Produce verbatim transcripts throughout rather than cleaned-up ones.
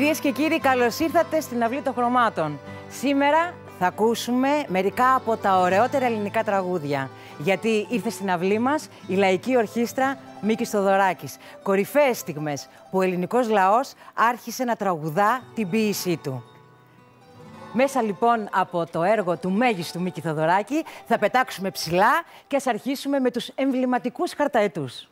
Κυρίες και κύριοι, καλώς ήρθατε στην Αυλή των Χρωμάτων. Σήμερα θα ακούσουμε μερικά από τα ωραιότερα ελληνικά τραγούδια. Γιατί ήρθε στην αυλή μας η Λαϊκή Ορχήστρα Μίκης Θοδωράκης. Κορυφαίες στιγμές που ο ελληνικός λαός άρχισε να τραγουδά την ποίησή του. Μέσα λοιπόν από το έργο του μέγιστου Μίκη Θοδωράκη θα πετάξουμε ψηλά και ας αρχίσουμε με τους εμβληματικούς χαρταετούς.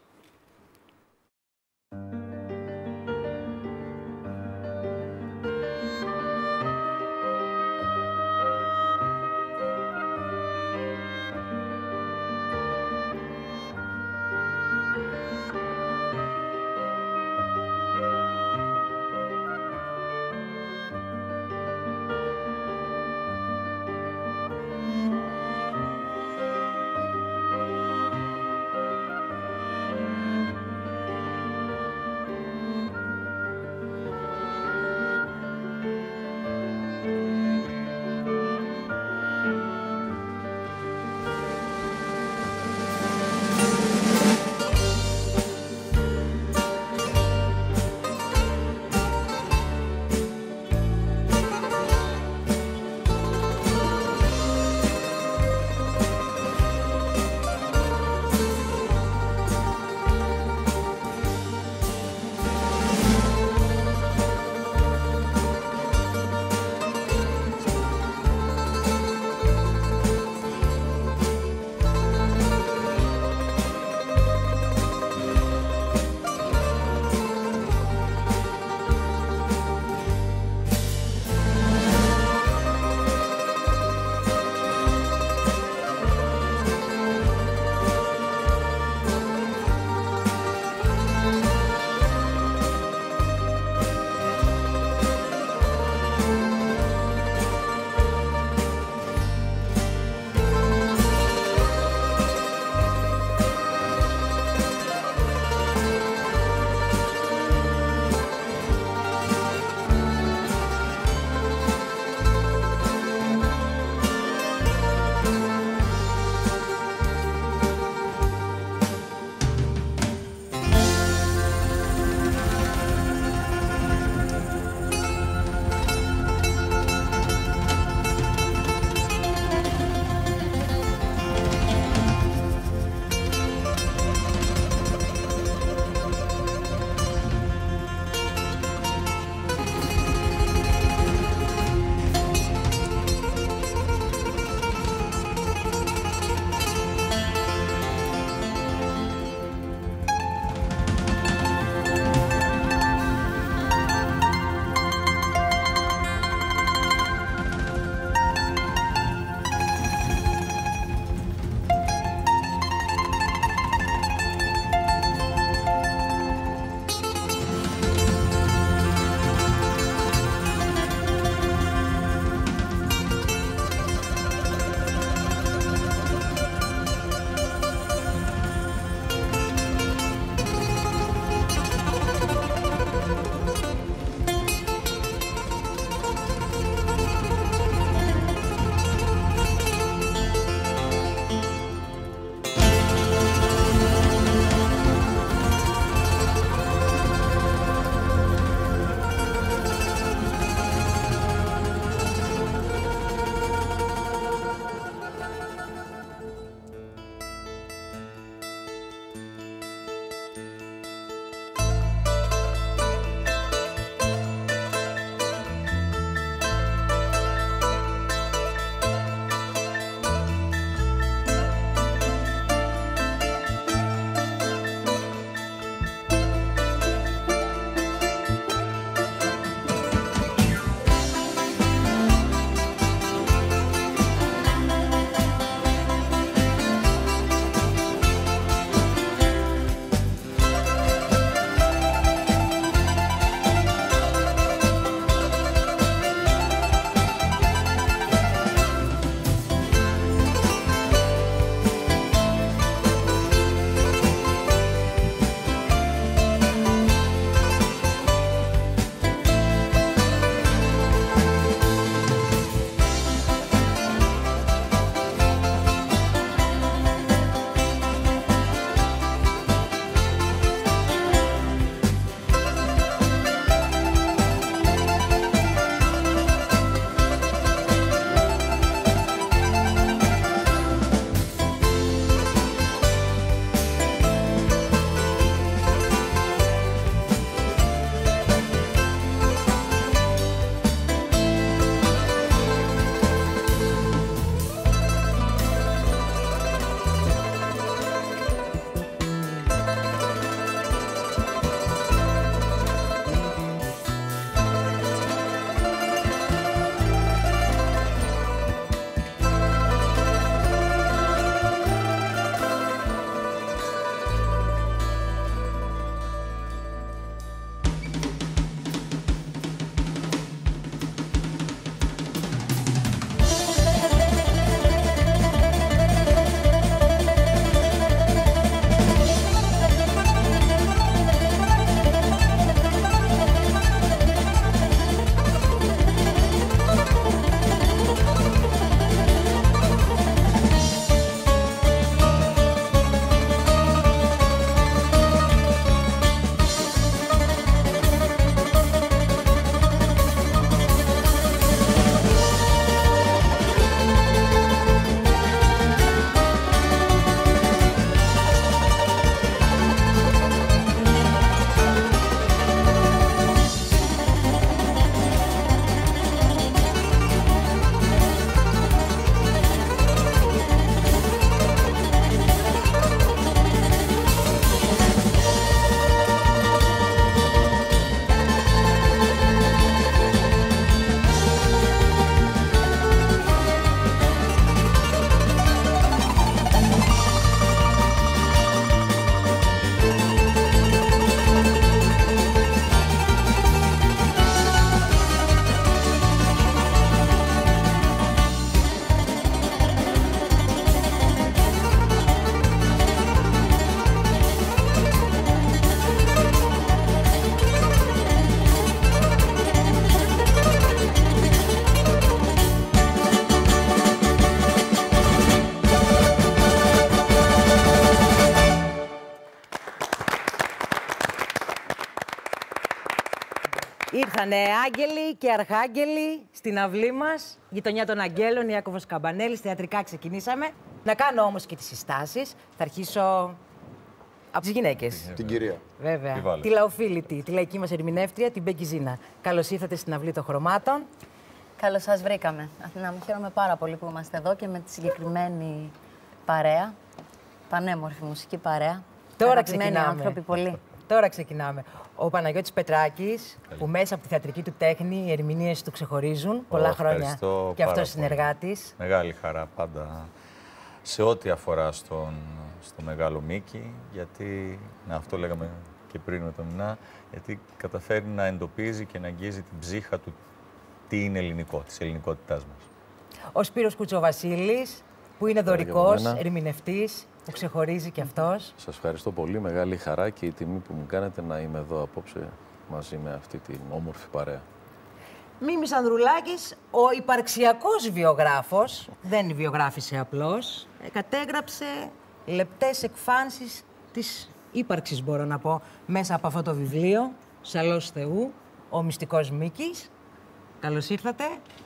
Ήρθανε άγγελοι και αρχάγγελοι στην αυλή μας. Γειτονιά των Αγγέλων, Ιάκωβος Καμπανέλης. Θεατρικά ξεκινήσαμε. Να κάνω όμως και τις συστάσεις. Θα αρχίσω από τις γυναίκες. Την κυρία. Βέβαια. Τη Λαοφίλητη, τη λαϊκή μας ερμηνεύτρια, την Μπέγκη Ζίνα. Καλώς ήρθατε στην αυλή των χρωμάτων. Καλώς σας βρήκαμε. Αθηνά μου, χαίρομαι πάρα πολύ που είμαστε εδώ και με τη συγκεκριμένη παρέα. Πανέμορφη μουσική παρέα. Τώρα ξεκινάμε. Άνθρωποι πολύ. Τώρα ξεκινάμε. Ο Παναγιώτης Πετράκης, που μέσα από τη θεατρική του τέχνη οι ερμηνείες του ξεχωρίζουν. Πολλά χρόνια και αυτός συνεργάτης. Μεγάλη χαρά πάντα σε ό,τι αφορά στον, στο μεγάλο Μίκη, γιατί, να, αυτό λέγαμε και πριν με τον Μινά, γιατί καταφέρει να εντοπίζει και να αγγίζει την ψύχα του τι είναι ελληνικό, της ελληνικότητάς μας. Ο Σπύρος Κουτσοβασίλης, που είναι δωρικός, ερμηνευτής, που ξεχωρίζει και αυτός. Σας ευχαριστώ πολύ. Μεγάλη χαρά και η τιμή που μου κάνετε να είμαι εδώ απόψε μαζί με αυτή την όμορφη παρέα. Μίμης Ανδρουλάκης, ο υπαρξιακός βιογράφος, δεν βιογράφησε απλώς, κατέγραψε λεπτές εκφάνσεις της ύπαρξης, μπορώ να πω, μέσα από αυτό το βιβλίο, Σαλός Θεού, ο μυστικός Μίκης. Καλώς ήρθατε.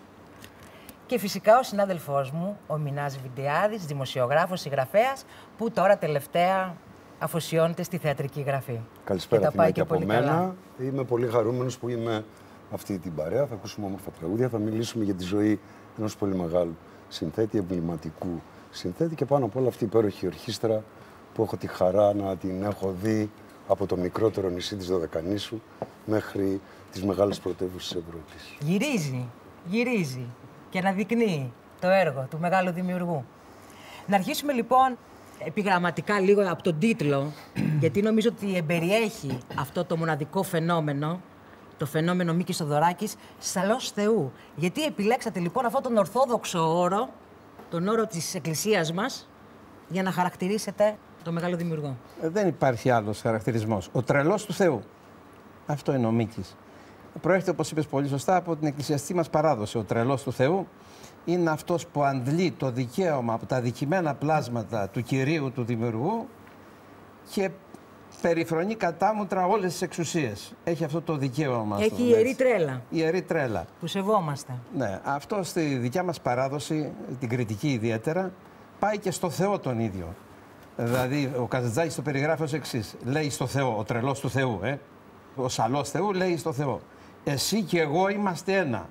Και φυσικά ο συνάδελφός μου, ο Μινάς Βιντεάδης, δημοσιογράφος, συγγραφέας, που τώρα τελευταία αφοσιώνεται στη θεατρική γραφή. Καλησπέρα, Αθηνά, και από μένα. Καλά. Είμαι πολύ χαρούμενος που είμαι αυτή την παρέα. Θα ακούσουμε όμορφα τραγούδια, θα μιλήσουμε για τη ζωή ενός πολύ μεγάλου συνθέτη, εμβληματικού συνθέτη και πάνω απ' όλα αυτή η υπέροχη ορχήστρα που έχω τη χαρά να την έχω δει από το μικρότερο νησί της Δωδεκανήσου μέχρι τις μεγάλες πρωτεύουσες της Ευρώπης. Γυρίζει, γυρίζει και αναδεικνύει το έργο του μεγάλου δημιουργού. Να αρχίσουμε λοιπόν επιγραμματικά λίγο από τον τίτλο, γιατί νομίζω ότι εμπεριέχει αυτό το μοναδικό φαινόμενο, το φαινόμενο Μίκης Θοδωράκης, Σαλός Θεού. Γιατί επιλέξατε λοιπόν αυτόν τον ορθόδοξο όρο, τον όρο της Εκκλησίας μας, για να χαρακτηρίσετε το μεγάλο δημιουργό? Ε, δεν υπάρχει άλλος χαρακτηρισμός. Ο τρελός του Θεού. Αυτό είναι ο Μίκης. Προέρχεται, όπως είπες πολύ σωστά, από την εκκλησιαστική μας παράδοση. Ο τρελός του Θεού είναι αυτός που αντλεί το δικαίωμα από τα δικημένα πλάσματα του Κυρίου, του Δημιουργού, και περιφρονεί κατάμουτρα όλες τις εξουσίες. Έχει αυτό το δικαίωμα. Έχει ιερή τρέλα. Ιερή τρέλα. Που σεβόμαστε. Ναι, αυτό στη δικιά μας παράδοση, την κριτική ιδιαίτερα, πάει και στο Θεό τον ίδιο. Δηλαδή, ο Καζαντζάκης το περιγράφει ως εξής. Λέει στο Θεό, ο τρελός του Θεού, ε. Ο Σαλός Θεού λέει στο Θεό, εσύ και εγώ είμαστε ένα.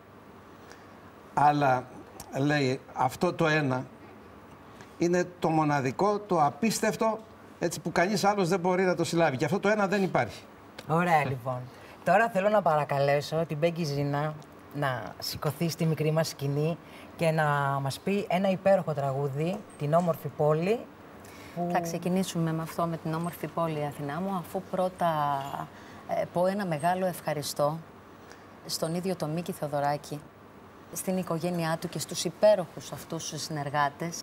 Αλλά, λέει, αυτό το ένα είναι το μοναδικό, το απίστευτο, έτσι που κανείς άλλος δεν μπορεί να το συλλάβει. Και αυτό το ένα δεν υπάρχει. Ωραία, λοιπόν. Τώρα θέλω να παρακαλέσω την Μπέγκη Ζίνα να σηκωθεί στη μικρή μας σκηνή και να μας πει ένα υπέροχο τραγούδι, την όμορφη πόλη. Που... Θα ξεκινήσουμε με αυτό, με την όμορφη πόλη, Αθηνά μου, αφού πρώτα ε, πω ένα μεγάλο ευχαριστώ στον ίδιο τον Μίκη Θοδωράκη, στην οικογένειά του και στους υπέροχους αυτούς τους συνεργάτες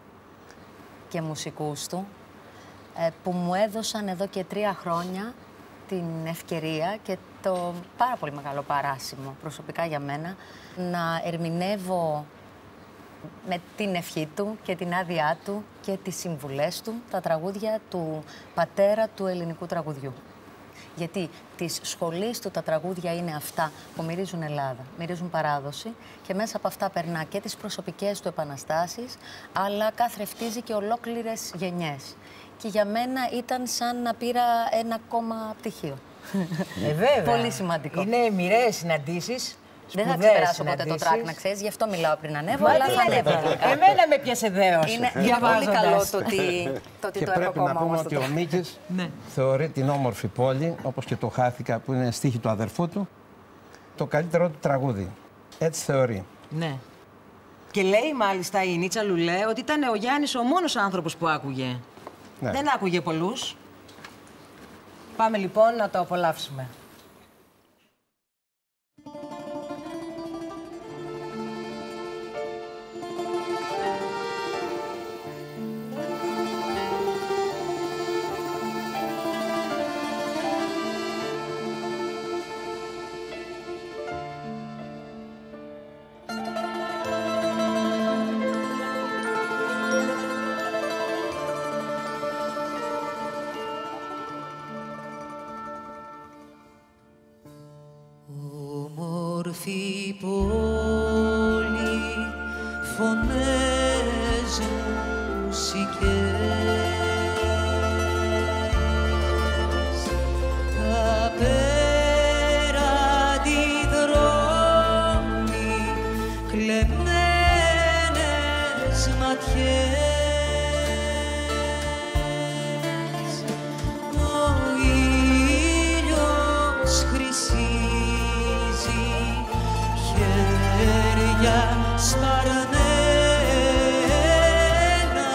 και μουσικούς του, ε, που μου έδωσαν εδώ και τρία χρόνια την ευκαιρία και το πάρα πολύ μεγάλο παράσημο προσωπικά για μένα να ερμηνεύω με την ευχή του και την άδειά του και τις συμβουλές του τα τραγούδια του πατέρα του ελληνικού τραγουδιού. Γιατί της σχολής του τα τραγούδια είναι αυτά που μυρίζουν Ελλάδα, μυρίζουν παράδοση και μέσα από αυτά περνά και τις προσωπικές του επαναστάσεις, αλλά καθρεφτίζει και ολόκληρες γενιές. Και για μένα ήταν σαν να πήρα ένα ακόμα πτυχίο. Ε, βέβαια. Πολύ σημαντικό. Είναι μοιραίες συναντήσεις. Δεν θα ξεπεράσω ποτέ το τρακ, να ξέρεις, γι' αυτό μιλάω πριν ανέβω, αλλά θα ανέβω. Εμένα με πιάσε δέος. Είναι, είναι πολύ καλό το ότι το, ότι και το πρέπει έχω ακόμα να πούμε όμως ότι το ο Μίκης θεωρεί την όμορφη πόλη, όπως και το Χάθηκα, που είναι στίχη του αδερφού του, το καλύτερο του τραγούδι. Έτσι θεωρεί. Ναι. Και λέει μάλιστα η Νίτσα Λουλέ ότι ήταν ο Γιάννης ο μόνος άνθρωπος που άκουγε. Ναι. Δεν άκουγε πολλούς. Πάμε λοιπόν να το απολαύσουμε. φωνές μουσικές, τα πέραντι δρόμοι, κλεμμένες ματιές. Σπαρμένα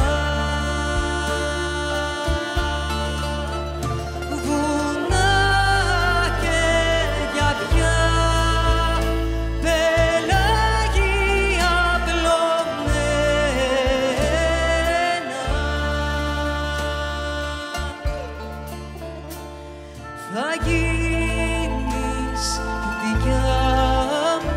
βουνά και γιαγιά, πελάγια απλωμένα, θα γίνεις δικιά μου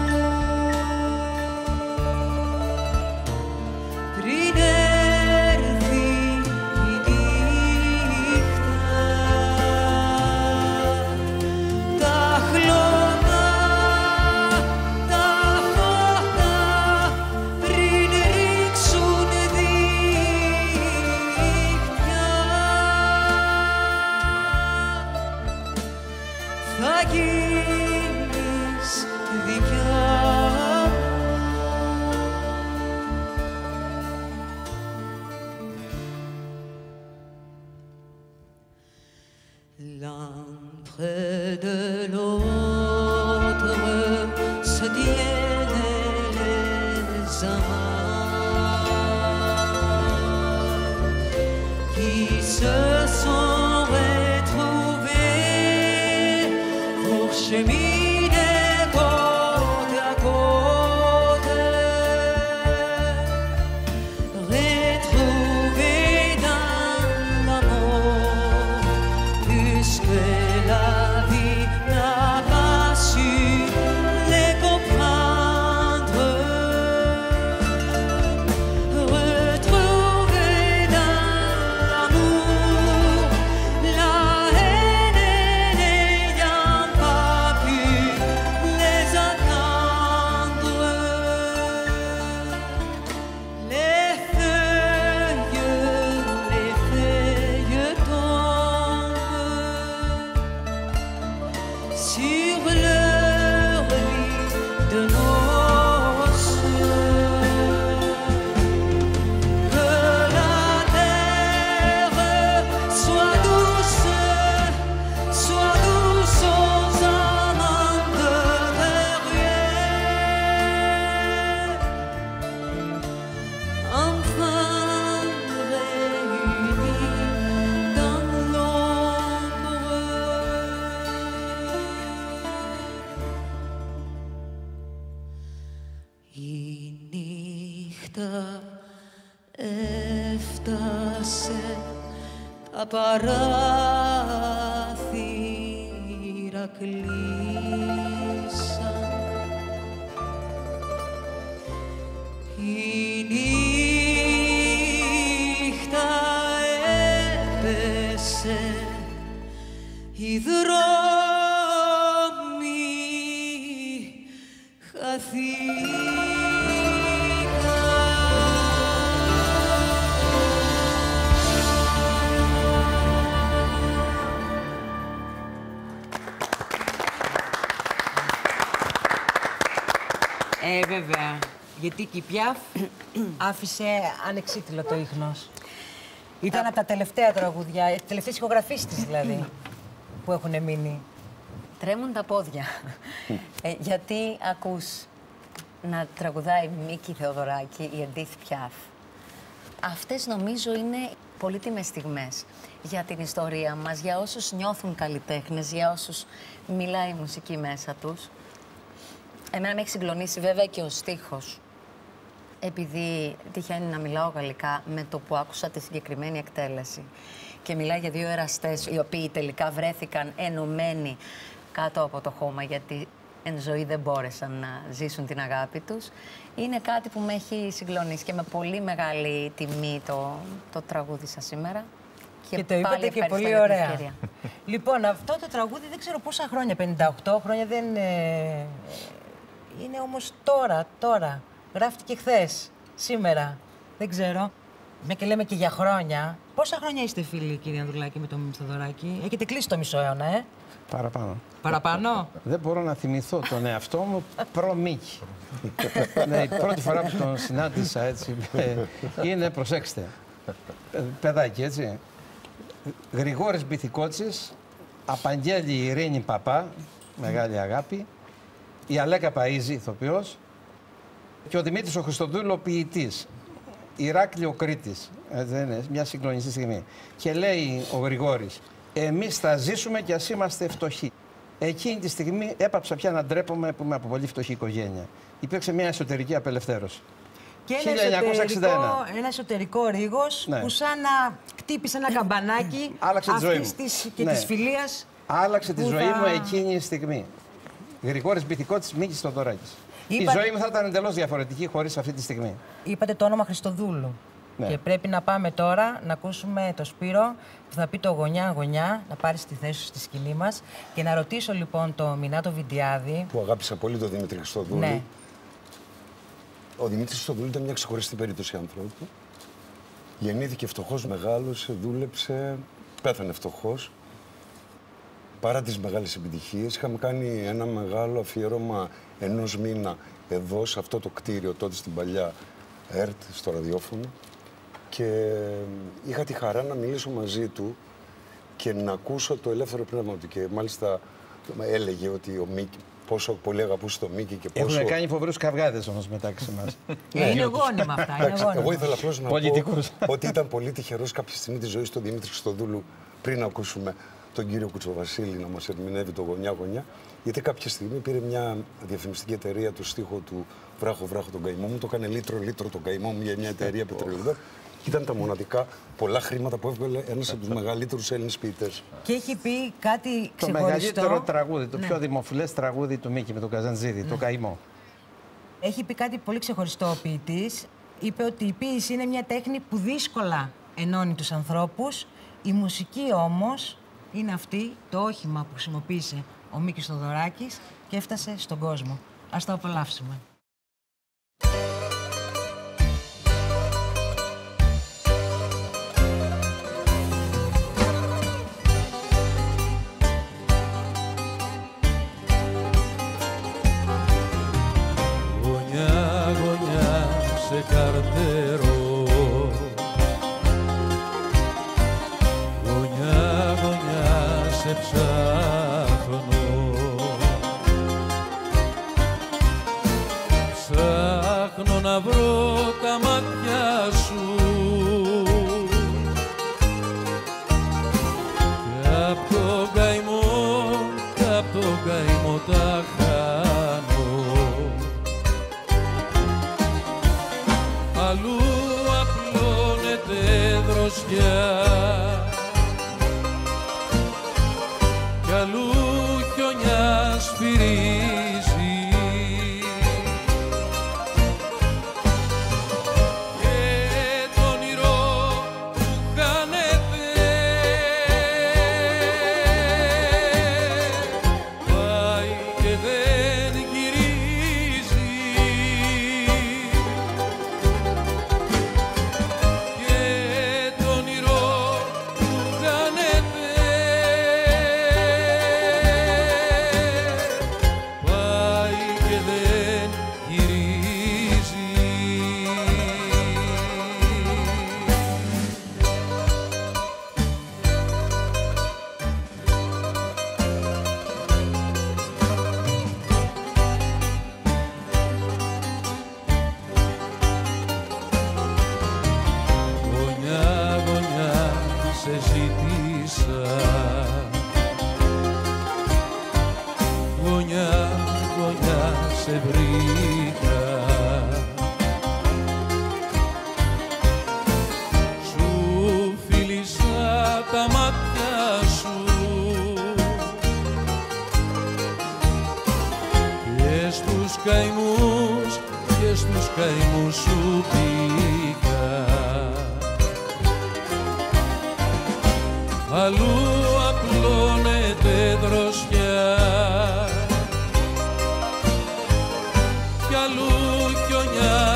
πριν έρθει η νύχτα, τα χλώμα, τα φώτα πριν ρίξουν δίχτυα, θα γίνεις δικιά μου. L'un près de l'autre se tiennent les amants qui se sont retrouvés pour cheminer côte à côte, retrouvés dans l'amour, puisque la vie n'a pas su les comprendre. Retrouvés dans l'amour, la haine n'ayant pas pu les attendre. Les feuilles, les feuilles tombent sur leur lit de noces. Que la terre soit douce, soit douce aux amants de derrière, enfin réunis dans l'ombre. Η νύχτα έφτασε, τα παράθυρα κλείσαν. Η νύχτα έπεσε, οι δρόμοι χαθήκαν. Ε, βέβαια. Γιατί και η Πιάφ άφησε ανεξίτηλο το ίχνος. Ήταν από τα τελευταία τραγούδια, οι τελευταίες ηχογραφήσεις της δηλαδή, που έχουν μείνει. Τρέμουν τα πόδια. ε, γιατί ακούς να τραγουδάει Μίκη Θεοδωράκη, η Εντίθ Πιάφ. Αυτές νομίζω είναι πολύτιμες στιγμές για την ιστορία μας, για όσους νιώθουν καλλιτέχνες, για όσους μιλάει η μουσική μέσα τους. Εμένα με έχει συγκλονίσει βέβαια και ο στίχος. Επειδή τυχαίνει να μιλάω γαλλικά με το που άκουσα τη συγκεκριμένη εκτέλεση. Και μιλάει για δύο εραστές οι οποίοι τελικά βρέθηκαν ενωμένοι κάτω από το χώμα, γιατί εν ζωή δεν μπόρεσαν να ζήσουν την αγάπη τους. Είναι κάτι που με έχει συγκλονίσει και με πολύ μεγάλη τιμή το, το τραγούδισα σήμερα. Και, και το είπατε και πολύ ωραία. Λοιπόν, αυτό το τραγούδι δεν ξέρω πόσα χρόνια, πενήντα οκτώ χρόνια δεν... Ε, είναι όμως τώρα, τώρα. γράφτηκε χθες, σήμερα. Δεν ξέρω. Μια και λέμε και για χρόνια. Πόσα χρόνια είστε φίλοι, κύριε Ανδρουλάκη, με τον Μίκη Θοδωράκη? Έχετε κλείσει το μισό aiώνα, ε? Παραπάνω. Παραπάνω. Δεν μπορώ να θυμηθώ τον εαυτό μου προ-Μίκη. Ναι, η πρώτη φορά που τον συνάντησα έτσι είναι, προσέξτε, παιδάκι έτσι, Γρηγόρης Μπιθικότσης, Απαγγέλη Ειρήνη Παπά, μεγάλη αγάπη, η Αλέκα Παΐζη, ηθοποιός, και ο Δημήτρης ο Χριστοδούλου, ποιητής. Ηράκλειο Κρήτης. Δεν είναι μια συγκλονιστική στιγμή. Και λέει ο Γρηγόρης, εμείς θα ζήσουμε κι ας είμαστε φτωχοί. Εκείνη τη στιγμή έπαψα πια να ντρέπομαι που είμαι από πολύ φτωχή οικογένεια. Υπήρξε μια εσωτερική απελευθέρωση. Και ένα χίλια εννιακόσια εξήντα ένα. εσωτερικό, ένα εσωτερικό ρίγος, ναι, που σαν να χτύπησε ένα καμπανάκι αυτής της και ναι, της φιλίας. Άλλαξε τη ζωή θα... μου εκείνη τη στιγμή. Γρηγόρης Μπιθικότσης, Μίκης Θοδωράκης. Είπα... Η ζωή μου θα ήταν εντελώς διαφορετική χωρίς αυτή τη στιγμή. Είπατε το όνομα Χριστοδούλου. Ναι. Και πρέπει να πάμε τώρα να ακούσουμε το Σπύρο που θα πει το γωνιά γωνιά, να πάρει τη θέση σου στη σκηνή μας. Και να ρωτήσω λοιπόν το Μινάτο Βιντιάδη. Που αγάπησα πολύ τον Δημήτρη Χριστοδούλου. Ναι. Ο Δημήτρης Χριστοδούλου ήταν μια ξεχωριστή περίπτωση ανθρώπου. Γεννήθηκε φτωχός, μεγάλωσε, δούλεψε, πέθανε φτωχός. Παρά τις μεγάλες επιτυχίες, είχαμε κάνει ένα μεγάλο αφιέρωμα ενός μήνα εδώ, σε αυτό το κτίριο, τότε στην παλιά ΕΡΤ, στο ραδιόφωνο. Και είχα τη χαρά να μιλήσω μαζί του και να ακούσω το ελεύθερο πνεύμα του. Και μάλιστα έλεγε ότι ο Μίκη, πόσο πολύ αγαπούσε το Μίκη και πόσο... Έχουν κάνει φοβερούς καυγάδες όμως μεταξύ μας. Είναι γόνιμα αυτά, είναι γόνιμα. Εγώ ήθελα απλώς να Πολιτικούς. πω ότι ήταν πολύ τυχερός κάποια στιγμή της ζωής του Δημήτρη Χριστοδούλου, πριν να ακούσουμε τον κύριο Κουτσοβασίλη να μας ερμηνεύει το γωνιά-γωνιά, γιατί κάποια στιγμή πήρε μια διαφημιστική εταιρεία το στίχο του «Βράχο, βράχο τον καημό μου», το έκανε λίτρο-λίτρο τον καημό μου για μια εταιρεία πετρελαιοδών. Ήταν τα μοναδικά πολλά χρήματα που έβγαλε ένας από τους μεγαλύτερους Έλληνες ποιητές. Και έχει πει κάτι ξεχωριστό. Το μεγαλύτερο τραγούδι, το ναι, πιο δημοφιλές τραγούδι του Μίκη με τον Καζαντζίδη, ναι, το καημό. Έχει πει κάτι πολύ ξεχωριστό ο ποιητής. Είπε ότι η ποίηση είναι μια τέχνη που δύσκολα ενώνει τους ανθρώπους. Η μουσική όμως είναι αυτή το όχημα που χρησιμοποίησε ο Μίκης Θοδωράκης και έφτασε στον κόσμο. Ας το απολαύσουμε. Γωνιά, γωνιά σε καρτερό, γωνιά, γωνιά σε ψάχνω, ψάχνω να βρω τα μάτια σου κι απ' το καημό, κι απ' το καημό τα χάνω. Αλλού απλώνεται δροσιά κι αλλού χιονιά σφυρίζει και το όνειρο που χάνεται πάει και δεν γυρίζει. Σε βρήκα, σου φίλησα τα μάτια σου και στους καημούς, και στους καημούς σου πήγα. Αλλού απλώνεται δροσιά κι αλλού χιονιά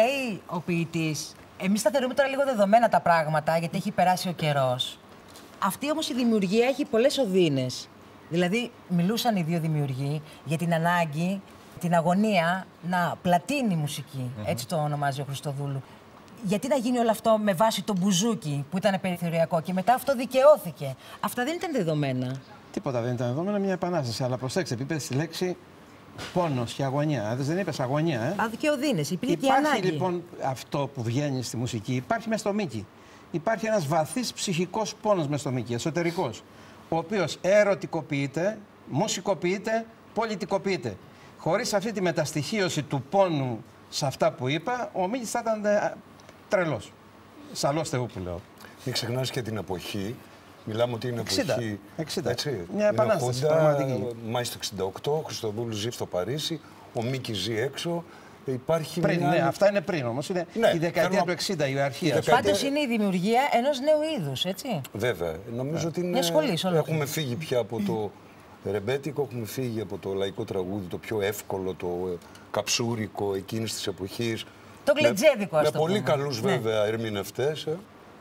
λέει ο ποιητής, εμείς τα θεωρούμε τώρα λίγο δεδομένα τα πράγματα, γιατί έχει περάσει ο καιρός. Αυτή όμως η δημιουργία έχει πολλές οδύνες. Δηλαδή, μιλούσαν οι δύο δημιουργοί για την ανάγκη, την αγωνία να πλατείνει η μουσική. Mm-hmm. Έτσι το ονομάζει ο Χριστοδούλου. Γιατί να γίνει όλο αυτό με βάση το μπουζούκι που ήταν περιθωριακό και μετά αυτό δικαιώθηκε. Αυτά δεν ήταν δεδομένα. Τίποτα δεν ήταν δεδομένα, μια επανάσταση. Αλλά προσέξτε, είπε τη λέξη πόνος και αγωνία. Δεν είπες αγωνία, ε. Α, και οδύνες, υπήρχε και υπάρχει ανάγκη. Λοιπόν αυτό που βγαίνει στη μουσική, υπάρχει μέσα στο Μίκη. Υπάρχει ένας βαθύς ψυχικός πόνος μέσα στο Μίκη, εσωτερικός, ο οποίος ερωτικοποιείται, μουσικοποιείται, πολιτικοποιείται. Χωρίς αυτή τη μεταστοιχίωση του πόνου σε αυτά που είπα, ο Μίκης θα ήταν ε, τρελός. Σαλός Θεού που λέω. Μην ξεχνάς και την εποχή. Μιλάμε ότι είναι εξήντα, εποχή. εξήντα. Έτσι, μια επανάσταση πραγματική. Μάη του εξήντα οκτώ, ο Χριστοδούλου ζει στο Παρίσι, ο Μίκης ζει έξω. Υπάρχει πριν, μια... ναι, αυτά είναι πριν όμως. Είναι ναι, η δεκαετία θέλω... του εξήντα, η αρχή. δεκαετία... Πάντως είναι η δημιουργία ενός νέου είδους, έτσι. Βέβαια. Νομίζω yeah. ότι είναι... μια σχολή, έχουμε φύγει πια από το ρεμπέτικο, έχουμε φύγει από το λαϊκό τραγούδι, το πιο εύκολο, το καψούρικο εκείνης της εποχής. Το γλεντζέδικο, με, ας το με πολύ πούμε. καλούς ναι. βέβαια ερμηνευτές. Ε.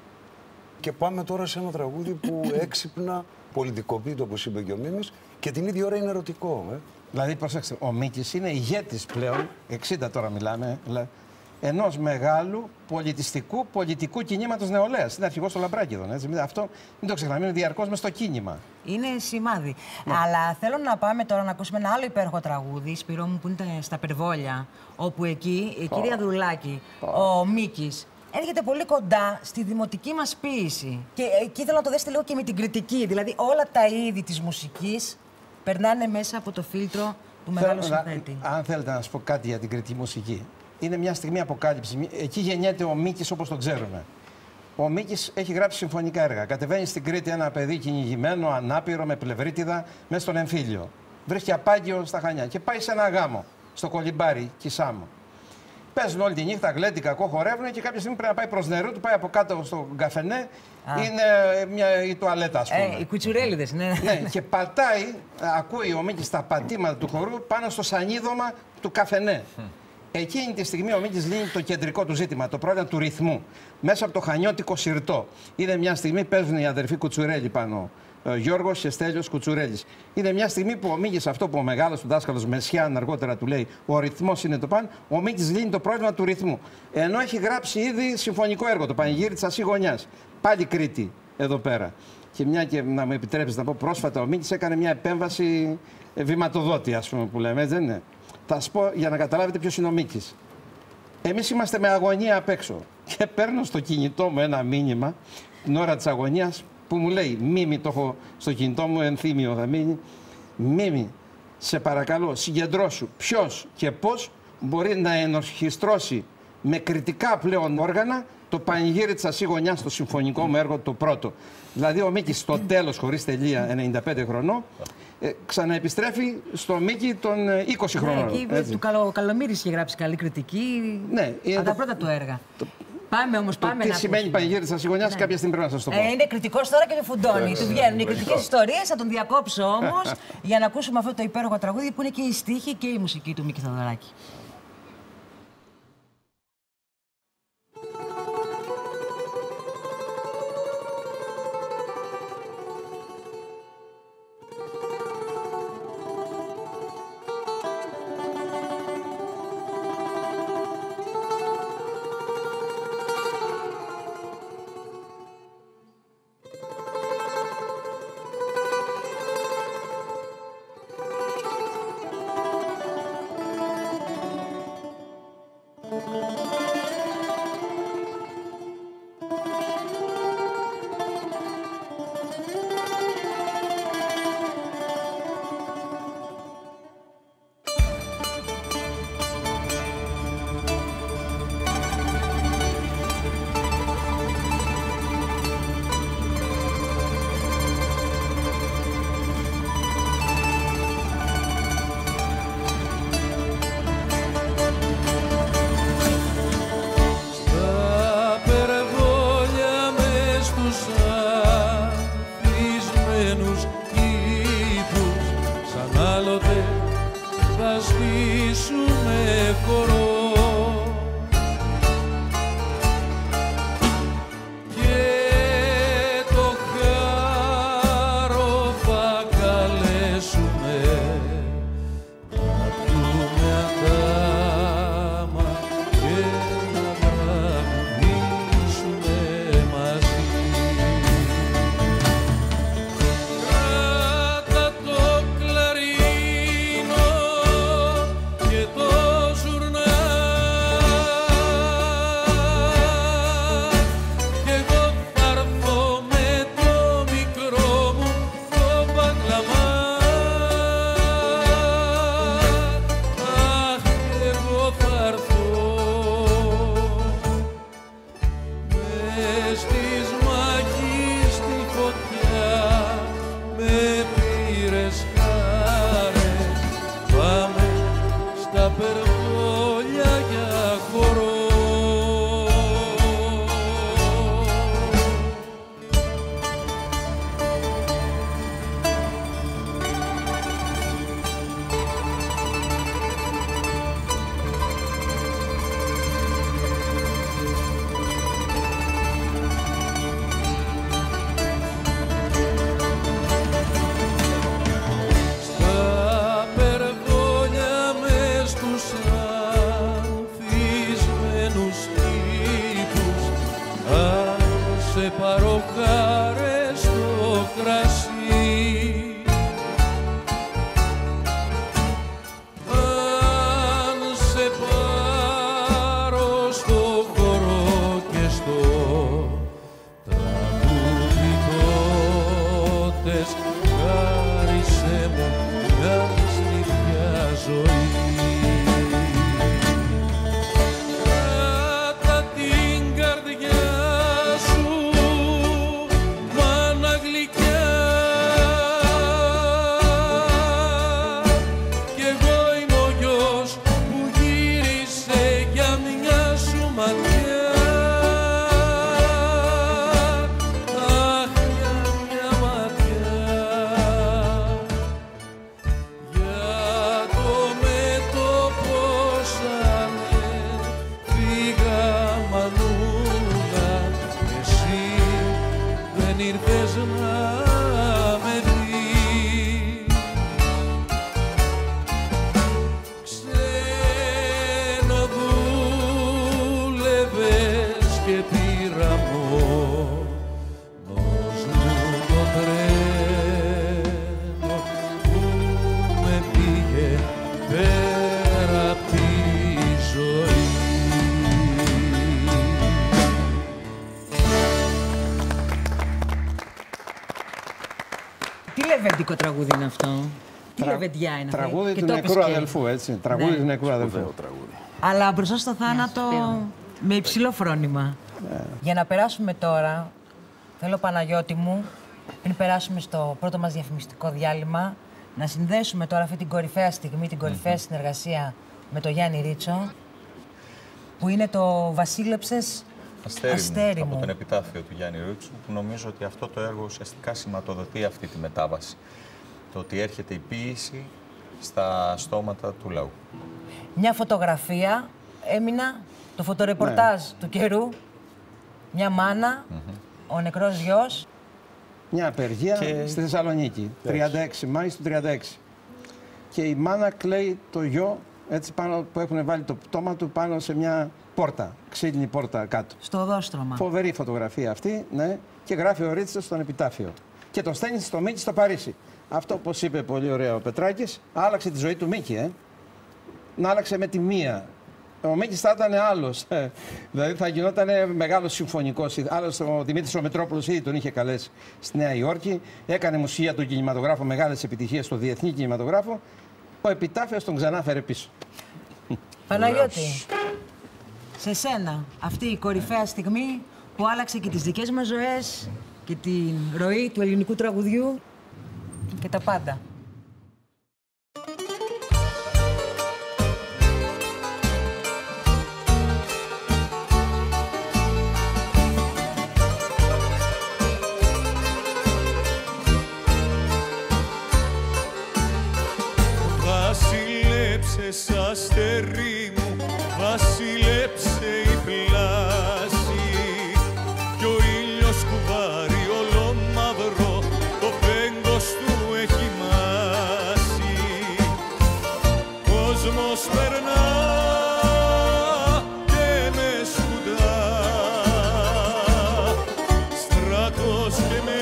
Και πάμε τώρα σε ένα τραγούδι που έξυπνα πολιτικοποιείται, όπως είπε και ο Μίμης, και την ίδια ώρα είναι ερωτικό. Ε. Δηλαδή, προσέξτε, ο Μίκης είναι ηγέτης πλέον, εξήντα τώρα μιλάμε, ενός μεγάλου πολιτιστικού, πολιτικού κινήματος νεολαίας. Είναι αρχηγός στο Λαμπράκηδον. Έτσι. Αυτό μην το ξεχνάμε, είναι διαρκώς μες στο κίνημα. Είναι σημάδι. Ναι. Αλλά θέλω να πάμε τώρα να ακούσουμε ένα άλλο υπέροχο τραγούδι, Σπυρό μου, που είναι στα Περβόλια, όπου εκεί η κυρία oh. Δουλάκη, oh. ο Μίκης, έρχεται πολύ κοντά στη δημοτική μας ποίηση. Και εκεί θέλω να το δέσετε λίγο και με την κριτική. Δηλαδή, όλα τα είδη της μουσικής περνάνε μέσα από το φίλτρο του μεγάλου συνθέτη. Αν θέλετε να σας πω κάτι για την κριτική μουσική. Είναι μια στιγμή αποκάλυψη. Εκεί γεννιέται ο Μίκης όπως τον ξέρουμε. Ο Μίκης έχει γράψει συμφωνικά έργα. Κατεβαίνει στην Κρήτη ένα παιδί κυνηγημένο, ανάπηρο, με πλευρίτιδα, μέσα στον εμφύλιο. Βρίσκει απάγιο στα Χανιά και πάει σε ένα γάμο, στο Κολυμπάρι, Κισάμο. Παίζουν όλη τη νύχτα, γλέντι, κακό, χορεύουν και κάποια στιγμή πρέπει να πάει προς νερού, του πάει από κάτω στο καφενέ. Α. Είναι μια, η τουαλέτα, ας πούμε. Ε, οι κουτσουρέλιδες, ναι. ναι. Και πατάει, ακούει ο Μίκης τα πατήματα του χορού πάνω στο σανίδωμα του καφενέ. Εκείνη τη στιγμή ο Μίκης λύνει το κεντρικό του ζήτημα, το πρόβλημα του ρυθμού. Μέσα από το χανιώτικο συρτό. Είναι μια στιγμή παίζουν οι αδερφοί Κουτσουρέλη πάνω. Γιώργος και Στέλιος Κουτσουρέλης. Είναι μια στιγμή που ο Μίκης, αυτό που ο μεγάλος του δάσκαλος Μεσιάν αργότερα του λέει, ο ρυθμός είναι το παν, ο Μίκης λύνει το πρόβλημα του ρυθμού. Ενώ έχει γράψει ήδη συμφωνικό έργο, το Πανηγύρι της Ασή Γωνιάς. Πάλι Κρήτη, εδώ πέρα. Και μια και να μου επιτρέψετε να πω, πρόσφατα ο Μίκης έκανε μια επέμβαση βηματοδότη, ας πούμε, που λέμε, δεν είναι. Θα σας πω για να καταλάβετε ποιος είναι ο Μίκης. Εμείς είμαστε με αγωνία απ' έξω. Και παίρνω στο κινητό μου ένα μήνυμα την ώρα της αγωνίας που μου λέει: Μίμη, το έχω στο κινητό μου, ενθύμιο θα μείνει. Μίμη, σε παρακαλώ, συγκεντρώσου ποιος και πώς μπορεί να ενορχιστρώσει με κριτικά πλέον όργανα το Πανηγύρι της Ασή Γωνιάς, το συμφωνικό μου έργο, το πρώτο. Δηλαδή, ο Μίκης στο τέλος, χωρίς τελεία, ενενήντα πέντε χρονών, ε, ξαναεπιστρέφει στο Μίκη των είκοσι χρονών. Ναι, εκεί του Καλο, Καλομύρης είχε γράψει καλή κριτική. Ναι, από τα πρώτα του έργα. Το... Πάμε όμως, πάμε τι να σημαίνει ακούσουμε. Πανηγύρι της Ασή Γωνιάς, ναι. Κάποια στιγμή πρέπει να σας το πω. Ε, είναι κριτικός τώρα και με φουντώνει. Του βγαίνουν οι κριτικές ιστορίες, θα τον διακόψω όμως για να ακούσουμε αυτό το υπέροχο τραγούδι που είναι και η στίχη και η μουσική του Μίκη Θοδωράκη. σε πάρω χάρες στο κρασί. Αν σε πάρω στο χώρο και στο τραγούδι τότε χάρισε μου μια σνιφιά ζωή. Λεβεντικό τραγούδι είναι αυτό. Τι Τρα... λεβεντιά είναι αυτό. Τραγούδι του νεκρού αδελφού, έτσι. Τραγούδι ναι. του νεκρού αδελφού. Αλλά μπροστά στο θάνατο με υψηλό φρόνημα. Yeah. Για να περάσουμε τώρα, θέλω Παναγιώτη μου, πριν περάσουμε στο πρώτο μας διαφημιστικό διάλειμμα, να συνδέσουμε τώρα αυτή την κορυφαία στιγμή, την κορυφαία mm-hmm. συνεργασία με τον Γιάννη Ρίτσο, που είναι το «Βασίλεψες Αστέρι, Αστέρι μου, μου». Από τον επιτάφιο του Γιάννη Ρίτσου, που νομίζω ότι αυτό το έργο ουσιαστικά σηματοδοτεί αυτή τη μετάβαση. Το ότι έρχεται η ποίηση στα στόματα του λαού. Μια φωτογραφία, έμεινα το φωτορεπορτάζ ναι. του καιρού, μια μάνα, mm-hmm. ο νεκρός γιος. Μια απεργία και... στη Θεσσαλονίκη, τριάντα έξι Μάη του τριάντα έξι. Και η μάνα κλαίει το γιο, έτσι πάνω που έχουν βάλει το πτώμα του πάνω σε μια πόρτα, ξύλινη πόρτα κάτω. Στο οδόστρωμα. Φοβερή φωτογραφία αυτή, ναι. Και γράφει ο Ρίτσος στον επιτάφιο. Και τον στέλνει στο Μίκη στο Παρίσι. Αυτό, όπως είπε πολύ ωραία ο Πετράκης, άλλαξε τη ζωή του Μίκη, ε. Να άλλαξε με τη μία. Ο Μίκης θα ήταν άλλος. Δηλαδή θα γινόταν μεγάλος συμφωνικός. Άλλος ο Δημήτρης ο Μετρόπουλος ήδη τον είχε καλέσει στη Νέα Υόρκη. Έκανε μουσεία του κινηματογράφου, μεγάλες επιτυχίες στο διεθνή κινηματογράφο. Ο επιτάφιος τον ξανάφερε πίσω. Παναγιώτη, σε σένα αυτή η κορυφαία στιγμή που άλλαξε και τις δικές μας ζωές και την ροή του ελληνικού τραγουδιού και τα πάντα. Βασίλεψες αστέρι μου, βασίλεψε η πλάση κι ο ήλιος κουβάρει ολόμαυρο, το φέγγος του έχει μάσει. Κόσμος περνά και με σκουντά, στρατός και με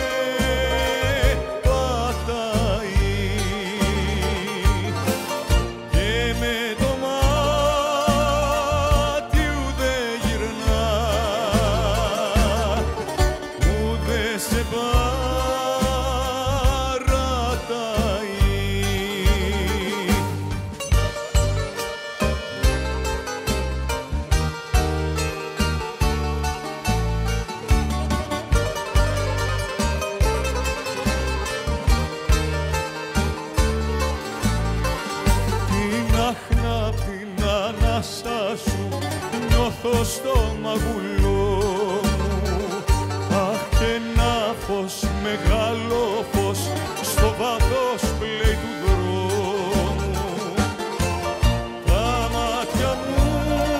στο μαγουλό μου, αχ και ένα φως, μεγάλο φως, στο βάθος πλέει του δρόμου. Τα μάτια μου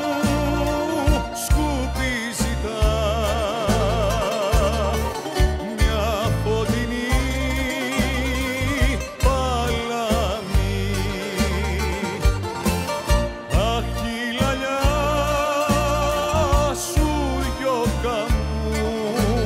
σκουπίζει τα, μια φωτεινή παλαμή. Αχ η λαλιά σου γιώκα μου,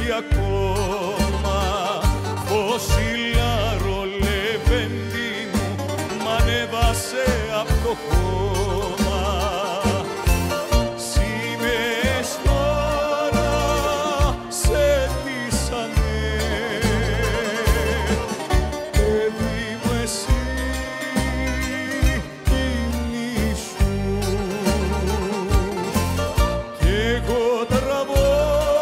ακόμα φωσιλάρο λεβέντη μου μ' ανέβασε απ' το χώμα. Σήμες τώρα σε τίσανε, παιδί μου εσύ κοιμήσου κι εγώ τραβώ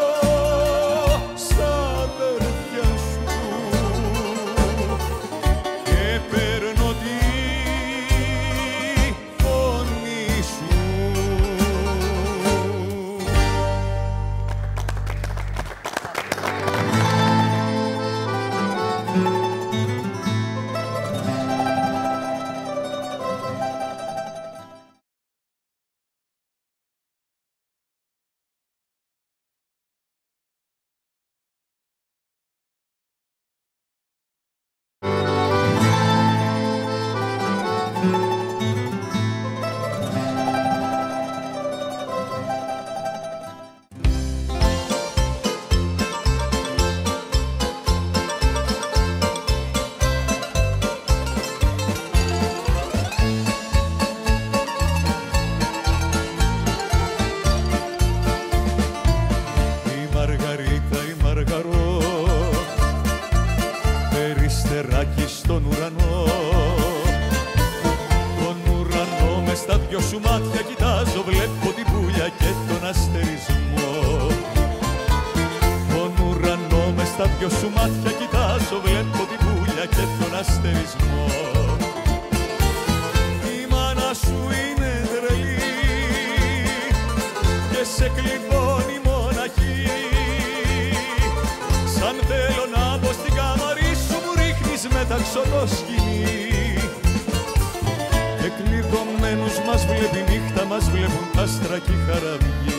στα αδέρφια σου και παίρνω τη φωνή σου. Η Μαργαρίτα, η Μαργαρό, περιστεράκι στον ουρανό. Τον ουρανό μες στα δυο σου μάτια κοιτάζω, βλέπω την πουλιά και τον αστερισμό. Τον ουρανό μες στα δυο σου μάτια κοιτάζω, βλέπω την πουλιά και τον αστερισμό. Η μάνα σου είναι τρελή και σε κλειδώνει μοναχή. Σαν θέλω να μπω στην καμαρί σου μου ρίχνεις μεταξώ το σκηνή. Και κλειδωμένους μας βλέπει νύχτα, μας βλέπουν τα άστρα κι η χαραυγή.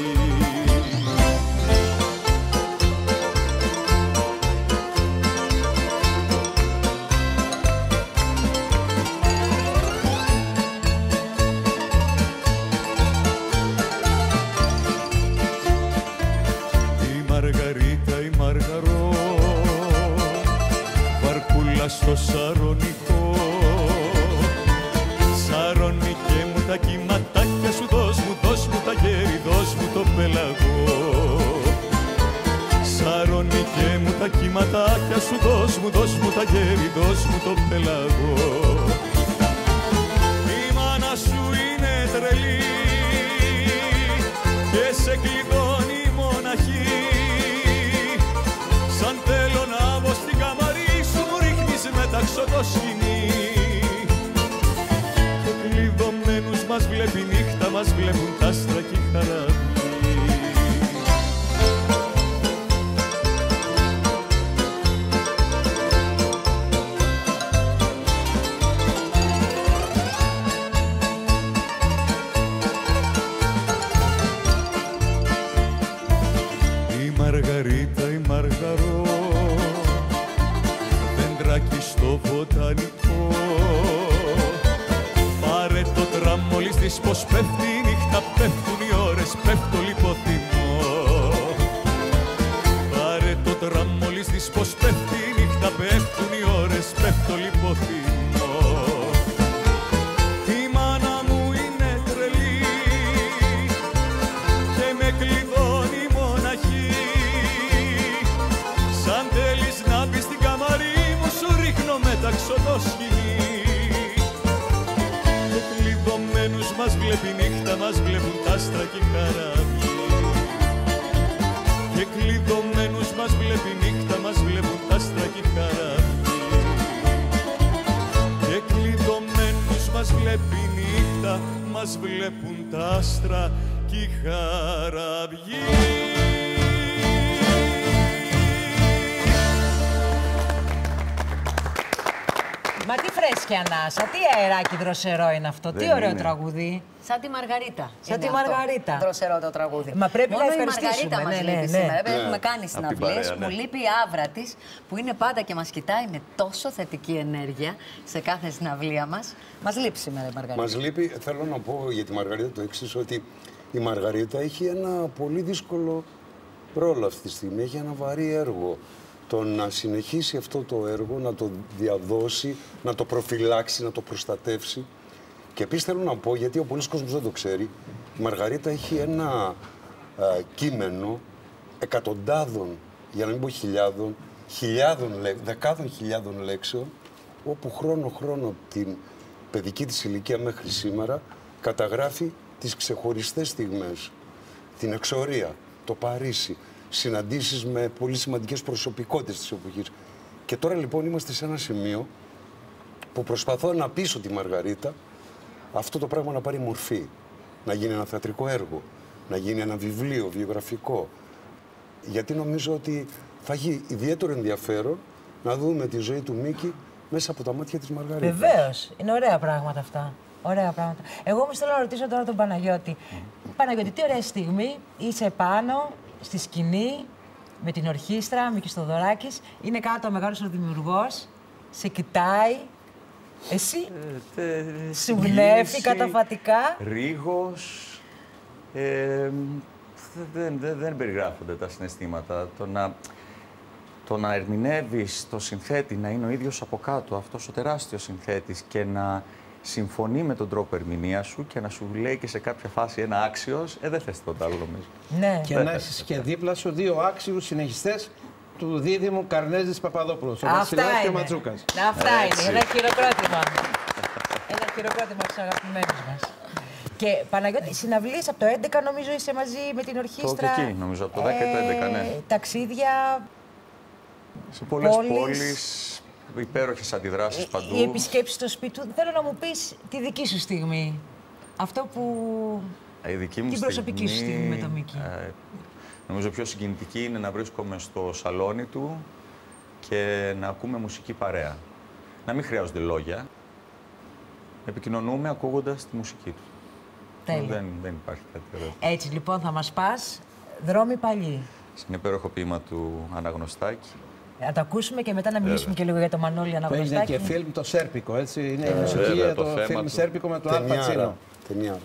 Η Μαργαρίτα, η Μαργαρό, βαρκούλα στο Σαρονικό. Σαρονικέ μου τα κυματάκια σου, δώσ' μου, δώσ' μου τα γέρι, δώσ' μου το πελαγό. Σαρονικέ μου τα κυματάκια σου, δώσ' μου, δώσ' μου τα γέρι, δώσ' μου το πελαγό. Η μάνα σου είναι τρελή και σε κλειδώνει μοναχή. Σαν θέλω να μπω στην καμαρί σου μου ρίχνεις μεταξώ το σκηνή. Και κλειδωμένους μας βλέπει νύχτα, μας βλέπουν τα άστρα κι η χαραυγή. Η Μαργαρίτα, η Μαργαρό, δέντρακι στο βοτανικό. Πάρε το τραμ μόλις δεις πως πέφτει η νύχτα, πέφτουν οι ώρες, πέφτω λιποθυμώ. Πάρε το τραμ μόλις δεις πως πέφτει η νύχτα, πέφτουν οι ώρες, πέφτω λιποθυμώ. Η μάνα μου είναι τρελή και με κλειδώνει μοναχή. Σαν θέλεις να μπεις στην καμαρί μου σου ρίχνω μεταξώ το σκηνή. Και κλειδωμένους μας βλέπει νύχτα, μας βλέπουν τα άστρα κι η χαραυγή. Και κλειδωμένους μας βλέπει νύχτα, μας βλέπουν τα άστρα κι η χαραυγή. Και κλειδωμένους μας βλέπει νύχτα, μας βλέπουν τα άστρα κι η χαραυγή. Μα τι φρέσκια ανάσα, τι αεράκι δροσερό είναι αυτό, Δεν τι ωραίο είναι. τραγούδι. Σαν τη Μαργαρίτα. Σαν είναι τη Μαργαρίτα. Αυτό. Δροσερό το τραγούδι. Μα πρέπει Μόνο να ευχαριστήσουμε. η Μαργαρίτα μας Ναι, ναι, λείπει ναι. σήμερα. Ναι. Έχουμε κάνει την συναυλίες. παρέα, ναι. Μου λείπει η άβρα της που είναι πάντα και μας κοιτάει με τόσο θετική ενέργεια σε κάθε συναυλία μας. Μας λείπει σήμερα η Μαργαρίτα. Μας λείπει, θέλω να πω για τη Μαργαρίτα το εξής, ότι η Μαργαρίτα έχει ένα πολύ δύσκολο ρόλο αυτή τη στιγμή. Έχει ένα βαρύ έργο. Το να συνεχίσει αυτό το έργο, να το διαδώσει, να το προφυλάξει, να το προστατεύσει. Και επίσης θέλω να πω, γιατί ο πολλής κόσμος δεν το ξέρει, η Μαργαρίτα έχει ένα α, κείμενο εκατοντάδων, για να μην πω χιλιάδων, χιλιάδων, δεκάδων χιλιάδων λέξεων, όπου χρόνο-χρόνο την παιδική της ηλικία μέχρι σήμερα καταγράφει τις ξεχωριστές στιγμές, την εξορία, το Παρίσι, συναντήσεις με πολύ σημαντικές προσωπικότητες της εποχής. Και τώρα λοιπόν είμαστε σε ένα σημείο που προσπαθώ να πείσω τη Μαργαρίτα αυτό το πράγμα να πάρει μορφή, να γίνει ένα θεατρικό έργο, να γίνει ένα βιβλίο, βιογραφικό. Γιατί νομίζω ότι θα έχει ιδιαίτερο ενδιαφέρον να δούμε τη ζωή του Μίκη μέσα από τα μάτια της Μαργαρίτας. Βεβαίως. Είναι ωραία πράγματα αυτά. Ωραία πράγματα. Εγώ όμως θέλω να ρωτήσω τώρα τον Παναγιώτη. Mm. Παναγιώτη, τι ωραία στιγμή. Είσαι πάνω στη σκηνή με την ορχήστρα, Μίκης Θοδωράκης. Είναι κάτω ο μεγάλος ο δημιουργός. Σε κοιτάει. Εσύ. Ε, τε, σου βλέπει καταφατικά. Ρίγος. Ε, δεν, δεν, δεν περιγράφονται τα συναισθήματα. Το να, το να ερμηνεύεις το συνθέτη, να είναι ο ίδιος από κάτω, αυτός ο τεράστιος συνθέτης και να συμφωνεί με τον τρόπο ερμηνείας σου και να σου λέει και σε κάποια φάση ένα άξιος, ε, δεν θες τίποτα άλλο νομίζω. Ναι. Και δεν να έχεις και δίπλα σου δύο άξιους συνεχιστές του δίδυμου Καρνέζης Παπαδόπουλος, ο Βασιλιάς και ο Ματζούκας. Αυτά έτσι είναι. Ένα χειροκρότημα. Ένα χειροκρότημα στους αγαπημένους μας. Και Παναγιώτη, συναυλίες από το έντεκα νομίζω είσαι μαζί με την ορχήστρα. Το εκεί νομίζω, από το δέκα και το έντεκα, ναι. Ταξίδια. Σε πολλές πόλεις, πόλεις υπέροχες αντιδράσεις παντού. Η επισκέψη στο σπίτι του. Θέλω να μου πεις τη δική σου στιγμή. Αυτό που... Η δική μου την προσωπική στιγμή, σου στιγμή με το Μίκη. Ε, νομίζω πιο συγκινητική είναι να βρίσκομαι στο σαλόνι του και να ακούμε μουσική παρέα. Να μην χρειάζονται λόγια. Επικοινωνούμε ακούγοντας τη μουσική του. Τέλεια. Δεν, δεν υπάρχει κάτι άλλο. Έτσι λοιπόν θα μας πας δρόμοι παλιοί. Είναι υπέροχο ποίημα του Αναγνωστάκη. Να το ακούσουμε και μετά να μιλήσουμε Βέβαια. και λίγο για το Μανώλη Αναγνωστάκη. Είναι και φιλμ το Σέρπικο, έτσι. Είναι η μουσική για το, το φιλμ του... Σέρπικο με τον Αλ Πατσίνο. Ταινιάρα.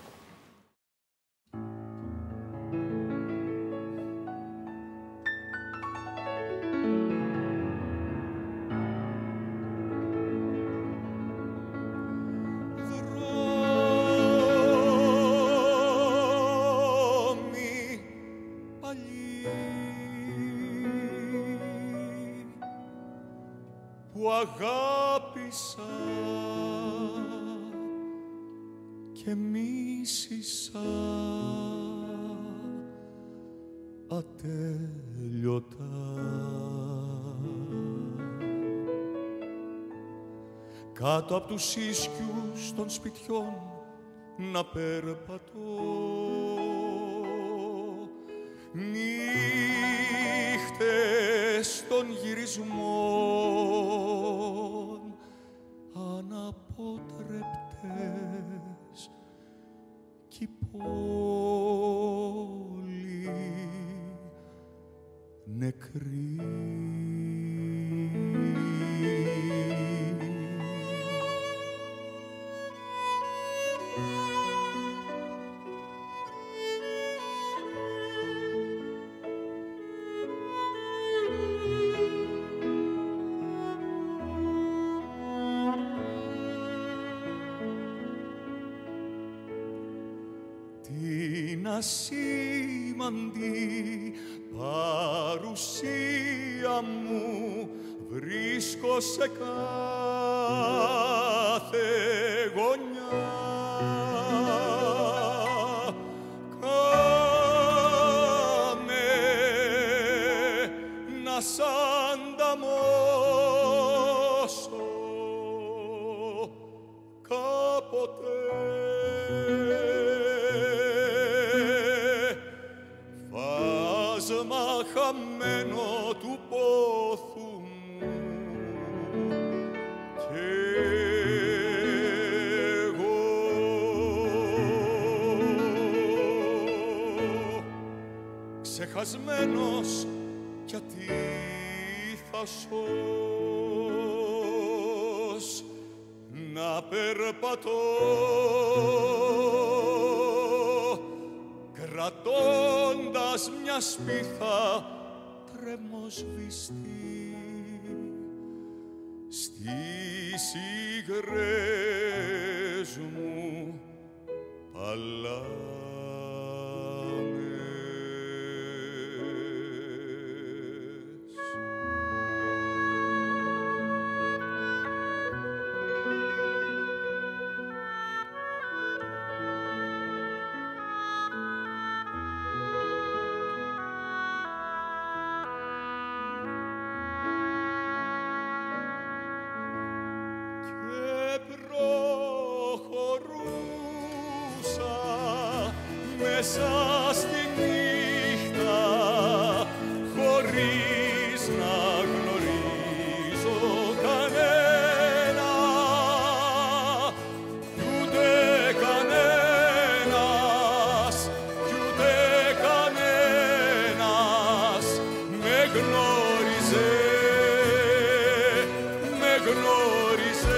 Που αγάπησα και μίσησα ατέλειωτα. Κάτω απ' τους ίσκιους των σπιτιών να περπατώ, νύχτες των γυρισμών αναπότρεπτες κι η πόλη νεκρή. Την ασήμαντη παρουσία μου βρίσκω σε κάθε γωνιά. Κάμε να σ' ανταμώσω κάποτε. Χαμένο του πόθου μου κι εγώ ξεχασμένος κι ατίθασος να περπατώ κρατώντας μια σπίθα τρεμοσβηστή στις υγρές μου παλάμες. Μέσα στη νύχτα χωρίς να γνωρίζω κανένα κι ούτε κανένας κι ούτε κανένας με γνώριζε, με γνώριζε.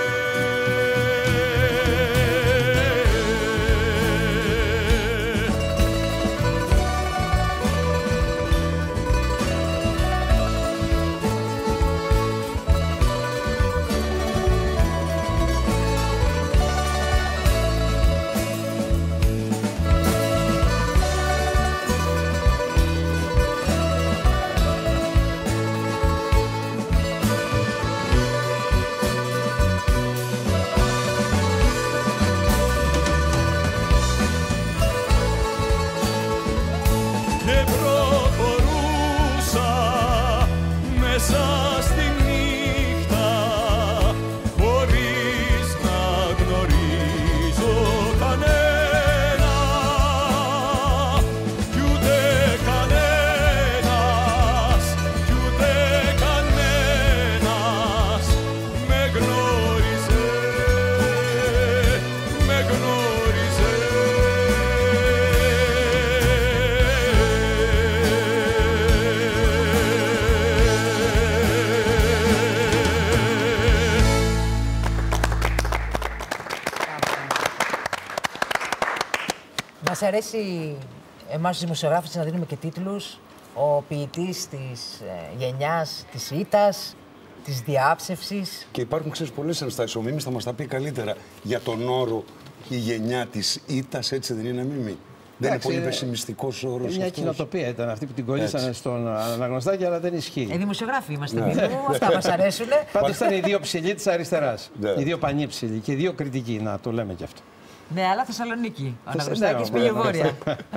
Μας αρέσει εμάς τους δημοσιογράφους να δίνουμε και τίτλους. Ο ποιητής της ε, γενιάς της ήττας, της διάψευσης. Και υπάρχουν, ξέρεις, πολλές ενστάσεις. Ο Μίμης θα μας τα πει καλύτερα για τον όρο η γενιά της ήττας, έτσι δεν είναι, Μίμη? Δεν είναι πολύ πεσημιστικός όρος αυτός? Μια κοινοτοπία ήταν αυτή που την κολλήσανε στον αναγνωστάκι, αλλά δεν ισχύει. Ε, δημοσιογράφοι είμαστε εμείς. Αυτά μας αρέσουν. Πάντως ήταν οι δύο ψηλοί της αριστεράς. Οι δύο πανύψηλοι και οι δύο κριτικοί, να το λέμε κι αυτό. Ναι, αλλά Θεσσαλονίκη. Ο Αναγνωστάκης πήγε βόρεια.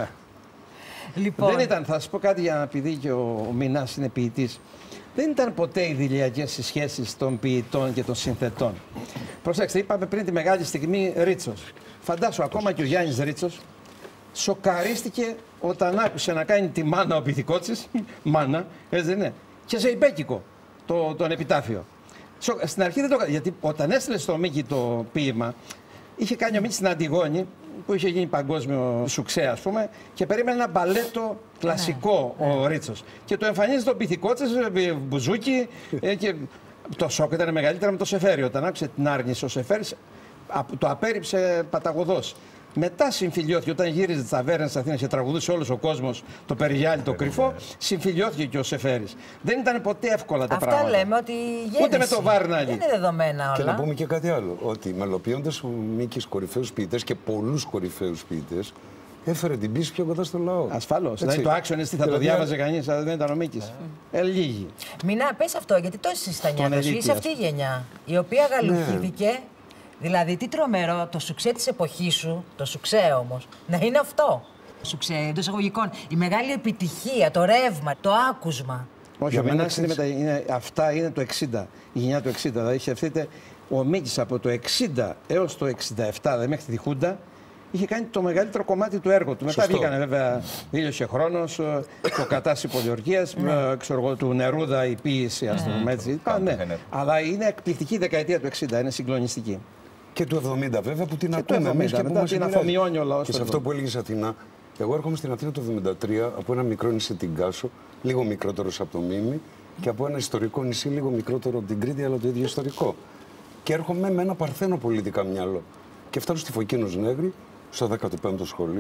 Λοιπόν... Δεν ήταν, θα σας πω κάτι, για επειδή και ο, ο Μινάς είναι ποιητής. Δεν ήταν ποτέ ιδηλιακές οι σχέσεις των ποιητών και των συνθετών. Προσέξτε, είπαμε πριν τη μεγάλη στιγμή Ρίτσος. Φαντάσου, ακόμα και ο Γιάννης Ρίτσος σοκαρίστηκε όταν άκουσε να κάνει τη μάνα ο Πυθικότσης, μάνα, έτσι δεν είναι, και σε υπέκικο το, τον επιτάφιο. Στην αρχή δεν το έκανε, γιατί όταν έστειλε στο Μίκη το ποίημα, είχε κάνει ο Μίτσης στην Αντιγόνη, που είχε γίνει παγκόσμιο σουξέ, ας πούμε, και περίμενε ένα μπαλέτο κλασικό ναι, ο ναι. Ρίτσος. Και το εμφανίζει τον Πυθικότσης, μπουζούκι, ε, και το σοκ ήταν μεγαλύτερο με το Σεφέρι. Όταν άκουσε την άρνηση ο Σεφέρης, το απέρριψε παταγωδός. Μετά συμφιλιώθηκε, όταν γύριζε τις ταβέρνες της Αθήνας και τραγουδούσε όλος ο κόσμος το Περιγιάλι, το κρυφό, συμφιλιώθηκε και ο Σεφέρης. Δεν ήταν ποτέ εύκολα τα Αυτά πράγματα. Αυτά λέμε ότι γέννηση. Ούτε με το Βάρναλι. Δεν είναι δεδομένα όλα. Και να πούμε και κάτι άλλο. Ότι μελοποιώντας ο Μίκης κορυφαίους ποιητές και πολλούς κορυφαίους ποιητές, έφερε την πίστη πιο κοντά στο λαό. Ασφαλώς. Δηλαδή το άξονες τι θα το διάβαζε κανείς, αν δεν ήταν ο Μίκης. Ε, λίγοι. Μινά, πες αυτό, γιατί το εσύ στα νιάτα σου. Είσαι αυτή η γενιά η οποία γαλουχήθηκε. Δηλαδή, τι τρομερό, το σουξέ της εποχής σου, το σουξέ όμως, να είναι αυτό. Σουξέ εντός εισαγωγικών. Η μεγάλη επιτυχία, το ρεύμα, το άκουσμα. Όχι, ο Μινάς είναι, είναι, αυτά είναι το εξήντα, η γενιά του εξήντα. Δηλαδή, σκεφτείτε, ο Μίκης από το εξήντα έως το εξήντα επτά, δηλαδή μέχρι τη Χούντα, είχε κάνει το μεγαλύτερο κομμάτι του έργου του. Μετά βγήκανε βέβαια Ήλιος και Χρόνος, το Κατάσι Πολιορκίας, του Νερούδα η ποίηση, ας το πούμε έτσι. Αλλά είναι εκπληκτική δεκαετία του εξήντα, είναι συγκλονιστική. Και του εβδομήντα βέβαια που την και ακούμε εμείς και που μας την αφομοιώνει ο λαός. Και σε αυτό που έλεγες Αθηνά, εγώ έρχομαι στην Αθήνα το εβδομήντα τρία από ένα μικρό νησί την Κάσο, λίγο μικρότερο από το Μίμη, και από ένα ιστορικό νησί λίγο μικρότερο από την Κρήτη, αλλά το ίδιο ιστορικό. Και έρχομαι με ένα παρθένο πολιτικά μυαλό. Και φτάνω στη Φωκίνος Νέγρη, στο δέκατο πέμπτο σχολείο,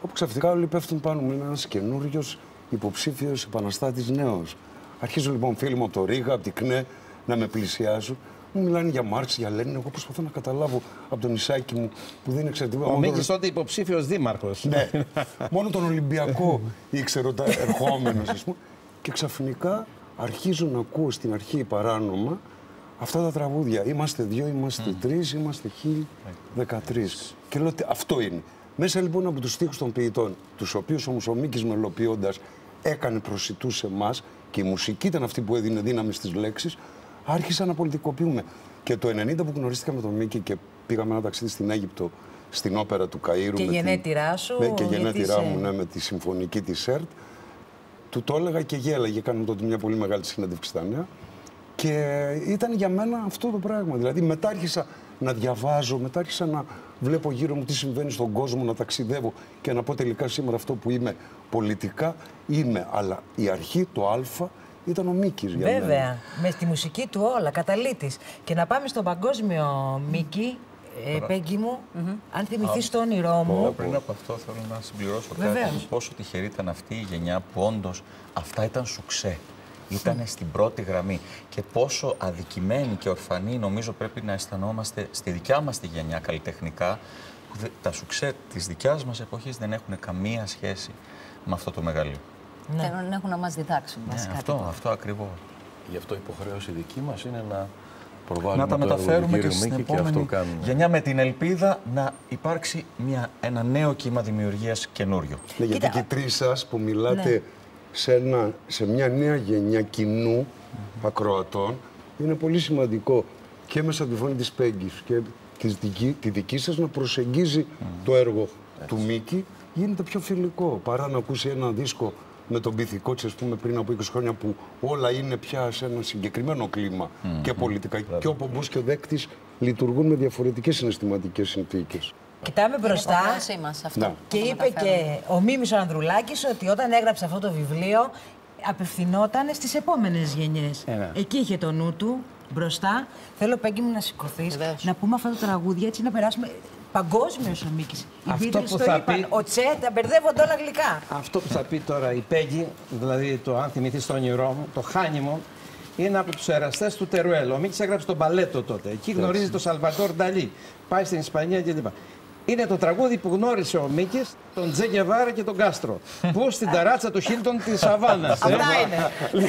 Όπου ξαφνικά όλοι πέφτουν πάνω μου, είναι ένας καινούριος υποψήφιος επαναστάτης νέος. Αρχίζω λοιπόν φίλοι μου από το Ρήγα, από την ΚΝΕ, να με πλησιάζουν. Μου μιλάνε για Μάρξ, για Λένιν. Εγώ προσπαθώ να καταλάβω από τον Ισάκη μου που δεν είναι εξαιρετικό. Ο Μίκης τότε υποψήφιος δήμαρχος. Ναι. Μόνο τον Ολυμπιακό ήξερα τα ερχόμενος, ας πούμε. Και ξαφνικά αρχίζω να ακούω στην αρχή παράνομα αυτά τα τραγούδια. Είμαστε δύο, είμαστε mm. τρεις, είμαστε χίλιοι δεκατρείς. Και λέω ότι αυτό είναι. Μέσα λοιπόν από τους στίχους των ποιητών, τους οποίους όμως ο Μίκης μελοποιώντας έκανε προσιτούς σε εμάς και η μουσική ήταν αυτή που έδινε δύναμη στις λέξεις, άρχισα να πολιτικοποιούμε. Και το ενενήντα που γνωρίστηκα με τον Μίκη και πήγαμε ένα ταξίδι στην Αίγυπτο, στην όπερα του Καΐρου. Και γενέτειρά σου. Ναι, και γενέτειρά σε... μου, ναι, με τη συμφωνική της ΣΕΡΤ. Του το έλεγα και γέλαγε. Κάνουμε τότε μια πολύ μεγάλη συνέντευξη στα Νέα. Και ήταν για μένα αυτό το πράγμα. Δηλαδή, μετά άρχισα να διαβάζω, μετά άρχισα να βλέπω γύρω μου τι συμβαίνει στον κόσμο, να ταξιδεύω και να πω τελικά σήμερα αυτό που είμαι πολιτικά είμαι. Αλλά η αρχή, το Α, ήταν ο Μίκης για μένα. Βέβαια, με τη μουσική του όλα, καταλήτης. Και να πάμε στον παγκόσμιο Μίκη, ε, Πέγγι μου, mm-hmm. αν θυμηθείς το όνειρό μου. Πριν από αυτό θέλω να συμπληρώσω Βεβαίως. κάτι. Πόσο τυχερή ήταν αυτή η γενιά που όντως αυτά ήταν σουξέ. Ήταν στην πρώτη γραμμή. Και πόσο αδικημένοι και ορφανοί νομίζω πρέπει να αισθανόμαστε στη δικιά μας τη γενιά καλλιτεχνικά, που τα σουξέ της δικιάς μας εποχής δεν έχουν καμία σχέση με αυτό το μεγαλείο. Ναι. Δεν έχουν να μας διδάξουν. Ναι, αυτό, αυτό ακριβώς. Γι' αυτό η υποχρέωση δική μας είναι να προβάλλουμε να τα μεταφέρουμε και στην επόμενη και γενιά με την ελπίδα να υπάρξει μια, ένα νέο κύμα δημιουργίας καινούριο. Ναι, γιατί και οι τρεις σας που μιλάτε ναι. σε, ένα, σε μια νέα γενιά κοινού mm-hmm. ακροατών, είναι πολύ σημαντικό και μέσα από τη φωνή της Πέγγης και τη δική, τη δική σας να προσεγγίζει mm. το έργο Έτσι. του Μίκη, γίνεται πιο φιλικό παρά να ακούσει ένα δίσκο με τον Πυθικό της, ας πούμε, πριν από είκοσι χρόνια που όλα είναι πια σε ένα συγκεκριμένο κλίμα mm, και πολιτικά. Mm, και ο πομπός και ο δέκτης λειτουργούν με διαφορετικές συναισθηματικές συνθήκες. Κοιτάμε μπροστά μας αυτό. Να. Και είπε και ο Μίμης ο Ανδρουλάκης ότι όταν έγραψε αυτό το βιβλίο απευθυνόταν στις επόμενες γενιές. Ε, Εκεί είχε το νου του μπροστά. Θέλω, Πέγγι μου, να σηκωθείς, να πούμε αυτά τα τραγούδια έτσι να περάσουμε. Παγκόσμιος ο Μίκης. Οι Beatles το είπαν. Πει... Ο Τσε, τα μπερδεύονται όλα γλυκά. Αυτό που θα πει τώρα η Πέγγι, δηλαδή το αν θυμηθείς το όνειρό μου, το Χάνιμον, είναι από τους εραστές του Τερουέλ. Ο Μίκης έγραψε τον Παλέτο τότε. Εκεί γνωρίζει τον Σαλβαντόρ Νταλί. Πάει στην Ισπανία κλπ. Είναι το τραγούδι που γνώρισε ο Μίκης τον Τζε Γκεβάρα και τον Κάστρο. Που στην ταράτσα του Χίλτον της Σαββάνας. Αυτά είναι.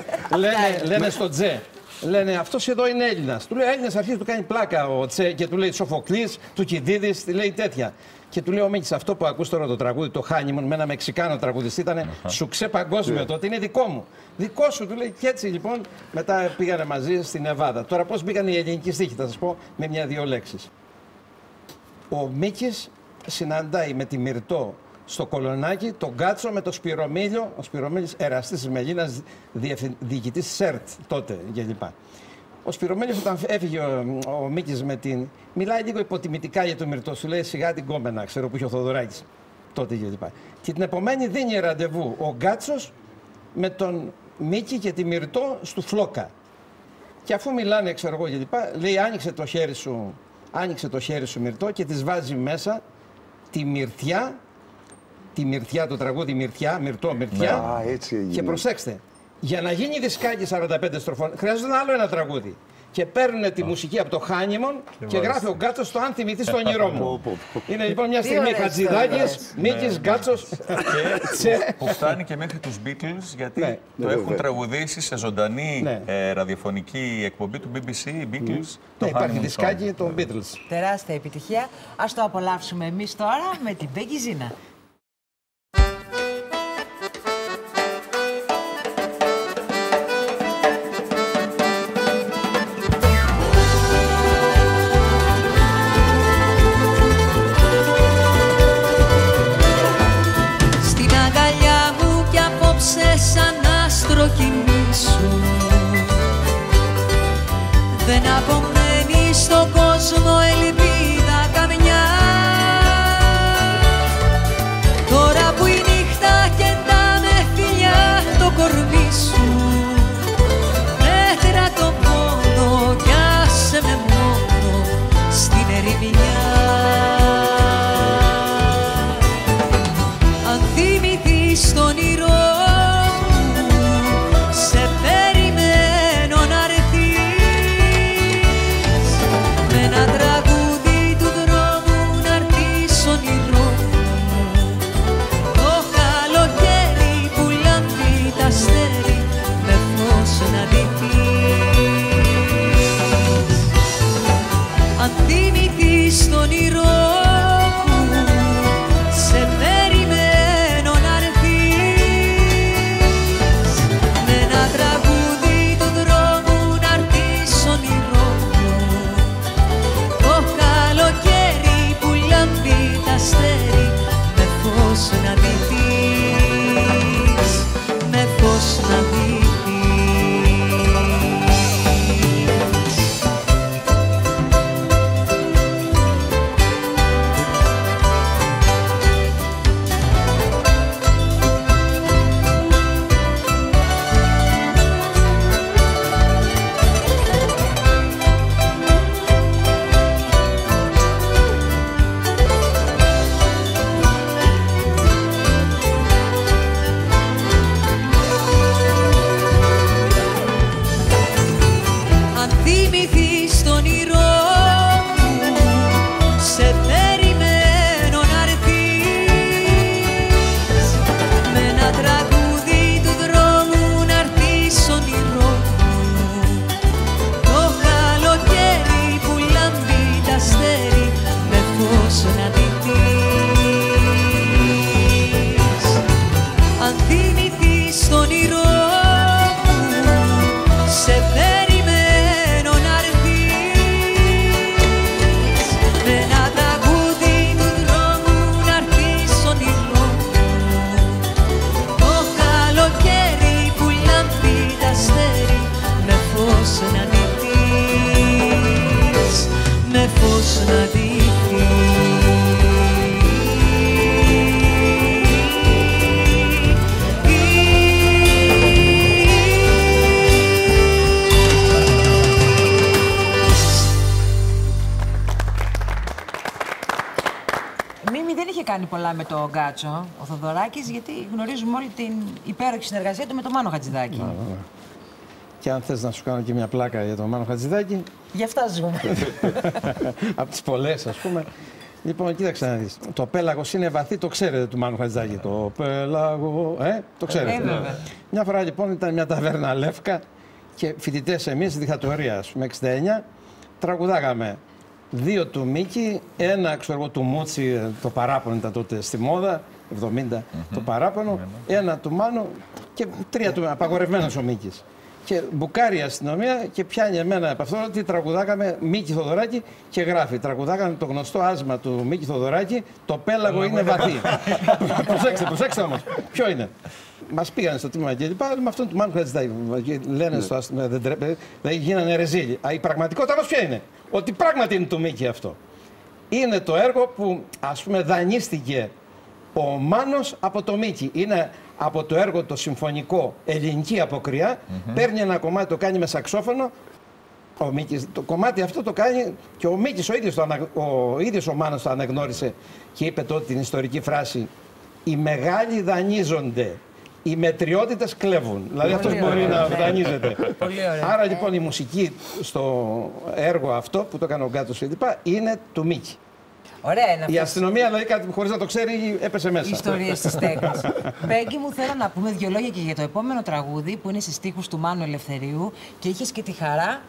Λένε, λένε στο Τζε. Λένε αυτός εδώ είναι Έλληνας. Του λέει Έλληνας, αρχίζει του κάνει πλάκα ο Τσε και του λέει Σοφοκλής, του Κιδίδης, τη λέει τέτοια. Και του λέει ο Μίκης, αυτό που ακούς τώρα το τραγούδι, το Χάνιμον, με ένα Μεξικάνο τραγουδιστή, ήταν σουξέ παγκόσμιο τότε, είναι δικό μου. Δικό σου, του λέει. Και έτσι λοιπόν μετά πήγανε μαζί στην Νεβάδα. Τώρα πώς μπήκαν οι ελληνικοί στίχοι, θα σας πω με μια-δύο λέξεις. Ο Μίκης συναντάει με τη Μυρτώ στο Κολονάκι τον Γκάτσο με τον Σπυρομίλιο, ο Σπυρομίλιος εραστής της Μελίνας, διοικητής ΣΕΡΤ τότε κλπ. Ο Σπυρομίλιος όταν έφυγε ο, ο Μίκης με την... Μιλάει λίγο υποτιμητικά για τον Μυρτώ, σου λέει σιγά την κόμενα, ξέρω που είχε ο Θοδωράκης τότε κλπ. Και την επομένη δίνει ραντεβού ο Γκάτσος με τον Μίκη και τη Μυρτώ στου Φλόκα. Και αφού μιλάνε, ξέρω εγώ κλπ, λέει άνοιξε το χέρι σου, άνοιξε το χέρι σου Μυρτώ και της βάζει μέσα τη Μυρτιά. Τη Μυρτιά, το τραγούδι Μυρτιά, Μυρτώ, Μυρτιά. Α, έτσι έγινε. Και προσέξτε, για να γίνει δισκάκι σαράντα πέντε στροφών, χρειάζεται άλλο ένα τραγούδι. Και παίρνουν τη μουσική από το Χάνιμον και, και γράφει ο Γκάτσος το αν θυμηθείς το όνειρό μου. Είναι λοιπόν μια στιγμή Χατζηδάκης, Μίκης, Γκάτσος. Που φτάνει και μέχρι τους Beatles, γιατί το έχουν τραγουδήσει σε ζωντανή ραδιοφωνική εκπομπή του μπι μπι σι, οι Beatles. Υπάρχει δισκάκι των Beatles. Τεράστια επιτυχία. Ας το απολαύσουμε εμείς τώρα με την Πέγγι Ζήνα. Δεν απομένει στον κόσμο ελπίδα καμιά. πολλά με τον Γκάτσο, ο Θοδωράκης, γιατί γνωρίζουμε όλη την υπέροχη συνεργασία του με τον Μάνο Χατζηδάκη. Ναι, ναι. Και αν θες να σου κάνω και μια πλάκα για τον Μάνο Χατζηδάκη. Γι' αυτά ζούμε. Από τις πολλές, ας πούμε. Λοιπόν, κοίταξε να δεις. Το πέλαγος είναι βαθύ, το ξέρετε του Μάνου Χατζηδάκη. Το πέλαγο, ε, το ξέρετε. Ε, βέβαια. Μια φορά λοιπόν ήταν μια ταβέρνα Λεύκα και φοιτητές εμείς, δικτατορία, ας πούμε, εξήντα εννιά, τραγουδάγαμε δύο του Μίκη, ένα ξέρω εγώ του Μούτσι, το παράπονο ήταν τότε στη μόδα, εβδομήντα mm-hmm. το παράπονο, mm-hmm. ένα του Μάνου και τρία του, απαγορευμένος ο Μίκης. Και μπουκάρει η αστυνομία και πιάνει εμένα από αυτό ότι τραγουδάγαμε Μίκη Θοδωράκη και γράφει. Τραγουδάγαμε το γνωστό άσμα του Μίκη Θοδωράκη, το πέλαγο είναι βαθύ. Προσέξτε, προσέξτε όμως. Ποιο είναι. Μας πήγανε στο τμήμα και λοιπά, με αυτόν του Μάνου Χατζηδάκη. Λένε στο αστυνομία, δεν τρέπε, δηλαδή γίνανε ρεζίλοι. Η πραγματικότητα όμως ποια είναι. Ότι πράγματι είναι του Μίκη αυτό. Είναι το έργο που ας πούμε δανείστηκε ο Μάνος από το Μίκη. Είναι από το έργο το συμφωνικό ελληνική αποκριά, mm-hmm. παίρνει ένα κομμάτι, το κάνει με σαξόφωνο. Ο Μίκης, το κομμάτι αυτό το κάνει και ο Μίκης ο ίδιος, το ανα, ο, ίδιος ο Μάνος το αναγνώρισε και είπε τότε την ιστορική φράση «Οι μεγάλοι δανείζονται, οι μετριότητες κλέβουν». Δηλαδή αυτός μπορεί να δανείζεται. Άρα λοιπόν η μουσική στο έργο αυτό που το έκανε ο Γκάτσος και λοιπά είναι του Μίκη. Ωραία είναι. Η αστυνομία, δηλαδή, κάτι χωρίς να το ξέρει, έπεσε μέσα. Ιστορίες της τέχνης. Μπέγκη μου, θέλω να πούμε δύο λόγια και για το επόμενο τραγούδι που είναι στις στίχους του Μάνου Ελευθερίου και είχες και τη χαρά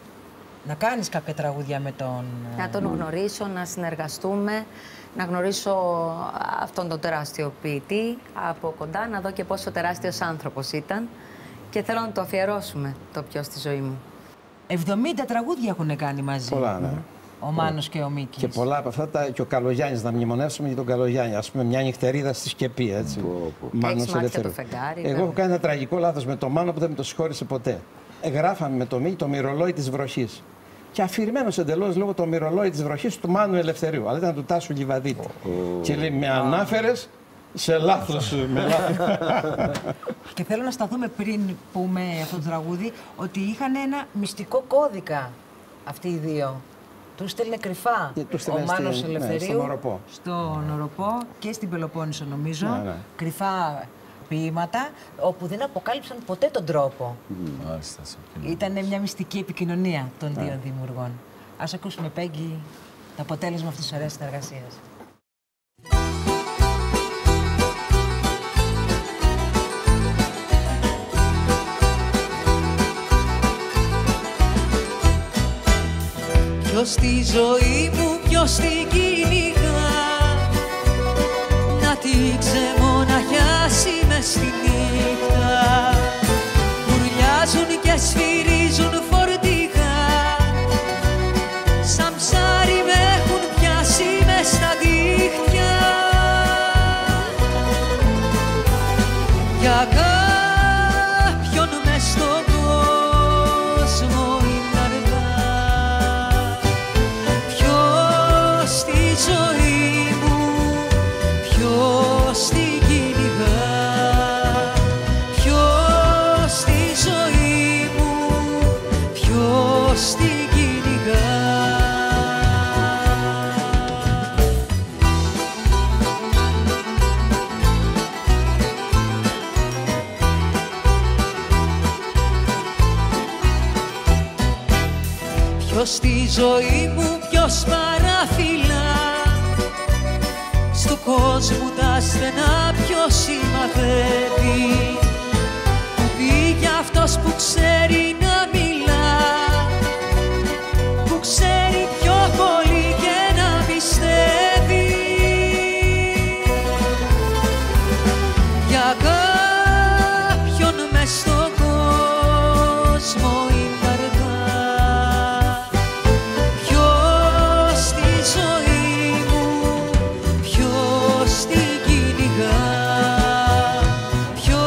να κάνεις κάποια τραγούδια με τον. Να τον γνωρίσω, να συνεργαστούμε, να γνωρίσω αυτόν τον τεράστιο ποιητή από κοντά, να δω και πόσο τεράστιος άνθρωπος ήταν και θέλω να το αφιερώσουμε το πιο στη ζωή μου. εβδομήντα τραγούδια έχουν κάνει μαζί. Πολλά, ναι. Ο Μάνος και ο Μίκης. Και πολλά από αυτά τα, και ο Καλογιάννης, να μνημονεύσουμε για τον Καλογιάννη. Ας πούμε, μια νυχτερίδα στη Σκεπή, έτσι. Μάνος Ελευθερίου. Εγώ έχω κάνει ένα τραγικό λάθος με τον Μάνο που δεν με το συγχώρησε ποτέ. Γράφαμε με το Μίκη το μυρολόι της βροχής. Και αφηρημένος εντελώς λόγω το μυρολόι της βροχής του Μάνου Ελευθερίου. Αλλά ήταν του Τάσου Λιβαδίτη. Oh. Και λέει, με ανάφερες σε λάθος. με λάθος. Και θέλω να σταθούμε πριν πούμε αυτό το τραγούδι ότι είχαν ένα μυστικό κώδικα αυτοί οι δύο. Του στέλνε κρυφά ο Μάνος στη, Ελευθερίου ναι, στον Οροπό. Στον Οροπό και στην Πελοπόννησο νομίζω, ναι, ναι. κρυφά ποίηματα, όπου δεν αποκάλυψαν ποτέ τον τρόπο. Mm. Ήταν μια μυστική επικοινωνία των δύο yeah. δημιουργών. Ας ακούσουμε, Πέγγι, το αποτέλεσμα αυτής της ωραίας συνεργασίας. Ποιος στη ζωή μου, ποιος την κυνηγά, να την ξεμοναχιάσει μες στη νύχτα. Ουρλιάζουν και σφυρίζουν φορτηγά, σαν ψάρι με έχουν πιάσει μες στα δίχτυα. Για κάποιον μες στον κόσμο είναι αργά. Ζωή μου, ποιος την κυνηγά, ποιος στη ζωή μου, ποιος την κυνηγά. Ποιος στη ζωή μου, ποιος παραφυλά, του κόσμου τα στενά ποιος συμμαθεύει, που πήγε αυτός που ξέρει να μιλά, που ξέρει πιο πολύ και να πιστεύει. Για κάποιον μες στον κόσμο είναι αργά. Ποιος στη ζωή μου, ποιος την κυνηγά, ποιος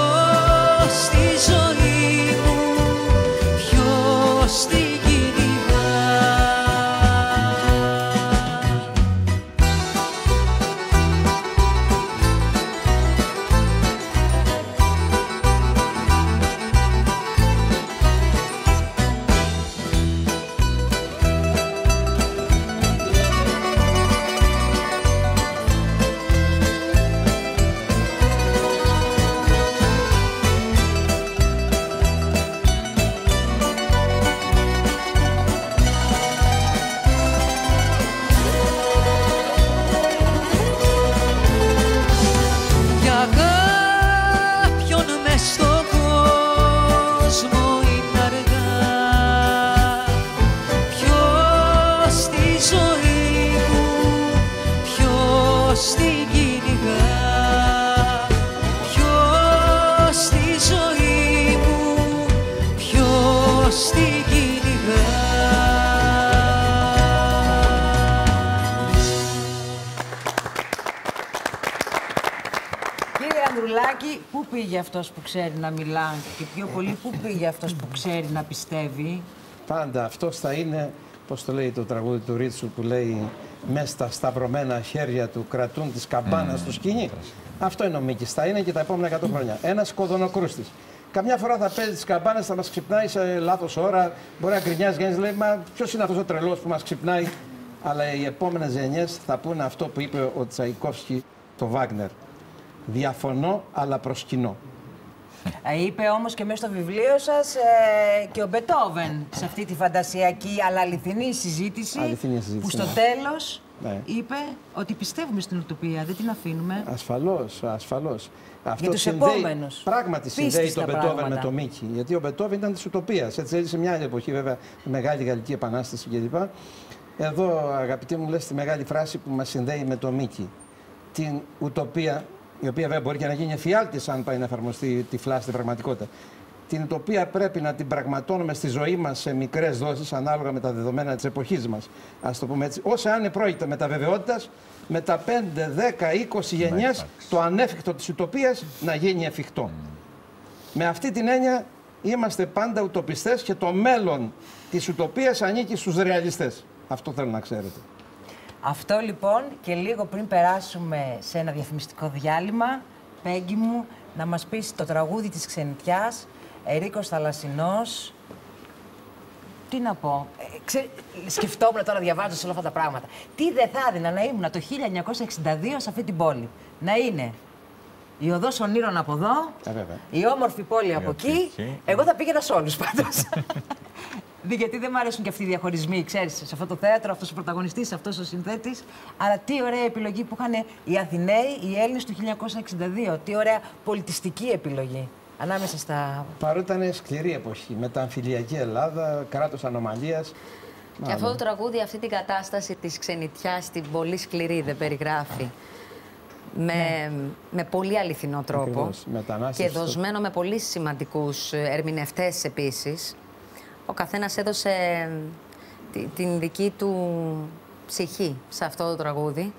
πού πήγε αυτός που ξέρει να μιλά και πιο πολύ πού πήγε αυτός που ξέρει να πιστεύει. Πάντα αυτός θα είναι, πώς το λέει το τραγούδι του Ρίτσου που λέει «Μες στα σταυρωμένα χέρια του κρατούν τις καμπάνας mm. του σκηνή». Αυτό είναι ο Μίκης, θα είναι και τα επόμενα εκατό χρόνια. Ένας κοδωνοκρούστης. Καμιά φορά θα παίζει τις καμπάνες, θα μας ξυπνάει σε λάθος ώρα, μπορεί να γκρινιάζει και να λέει «Μα ποιος είναι αυτός ο τρελός που μας ξυπνάει». Αλλά οι επόμενες γενιές θα πούνε αυτό που είπε ο Τσαϊκόφσκι, το Βάγνερ. Διαφωνώ, αλλά προσκυνώ. Είπε όμως και μέσα στο βιβλίο σας ε, και ο Μπετόβεν σε αυτή τη φαντασιακή αλλά αληθινή συζήτηση, αληθινή συζήτηση που στο ναι. τέλος ναι. είπε ότι πιστεύουμε στην ουτοπία, δεν την αφήνουμε. Ασφαλώς, ασφαλώς. Αυτό για τους συνδέει, επόμενους. Πράγματι συνδέει τον Μπετόβεν με τον Μίκη. Γιατί ο Μπετόβεν ήταν της ουτοπίας. Έτσι έζησε μια άλλη εποχή, βέβαια, Μεγάλη Γαλλική Επανάσταση κλπ. Εδώ, αγαπητοί μου, λες τη μεγάλη φράση που μας συνδέει με τον Μίκη. Την ουτοπία, η οποία βέβαια μπορεί και να γίνει εφιάλτης αν πάει να εφαρμοστεί τυφλά στην πραγματικότητα. Την οποία πρέπει να την πραγματώνουμε στη ζωή μας σε μικρές δόσεις ανάλογα με τα δεδομένα της εποχής μας. Ας το πούμε έτσι. Όσο αν πρόκειται με τα βεβαιότητας, με τα πέντε, δέκα, είκοσι γενιές, το ανέφικτο της ουτοπίας να γίνει εφικτό. Mm. Με αυτή την έννοια είμαστε πάντα ουτοπιστές και το μέλλον της ουτοπίας ανήκει στους ρεαλιστές. Αυτό θέλω να ξέρετε. Αυτό λοιπόν, και λίγο πριν περάσουμε σε ένα διαφημιστικό διάλειμμα, Πέγγι μου, να μας πεις το τραγούδι της Ξενιτιάς, Ερίκος Θαλασσινός. Τι να πω, ε, ξε... σκεφτόμουν τώρα διαβάζοντας όλα αυτά τα πράγματα. Τι δεν θα έδινα να ήμουν το χίλια εννιακόσια εξήντα δύο σε αυτή την πόλη. Να είναι η οδός ονείρων από εδώ, ε, η όμορφη πόλη από εκεί. Εγώ θα πήγαινα σε όλους πάντως. Γιατί δεν μου αρέσουν και αυτοί οι διαχωρισμοί, ξέρεις, σε αυτό το θέατρο, αυτός ο πρωταγωνιστής, αυτός ο συνθέτης. Αλλά τι ωραία επιλογή που είχαν οι Αθηναίοι, οι Έλληνες του χίλια εννιακόσια εξήντα δύο. Τι ωραία πολιτιστική επιλογή ανάμεσα στα... Παρότι ήταν σκληρή εποχή, μεταμφιλιακή Ελλάδα, κράτος ανομαλίας. Και μάλλον. Αυτό το τραγούδι, αυτή την κατάσταση της ξενιτιάς, την πολύ σκληρή, δεν περιγράφει. Με, ναι. με πολύ αληθινό τρόπο. Και δοσμένο με πολύ σημαντικούς ερμηνευτές επίσης. Ο καθένας έδωσε τη, την δική του ψυχή σε αυτό το τραγούδι.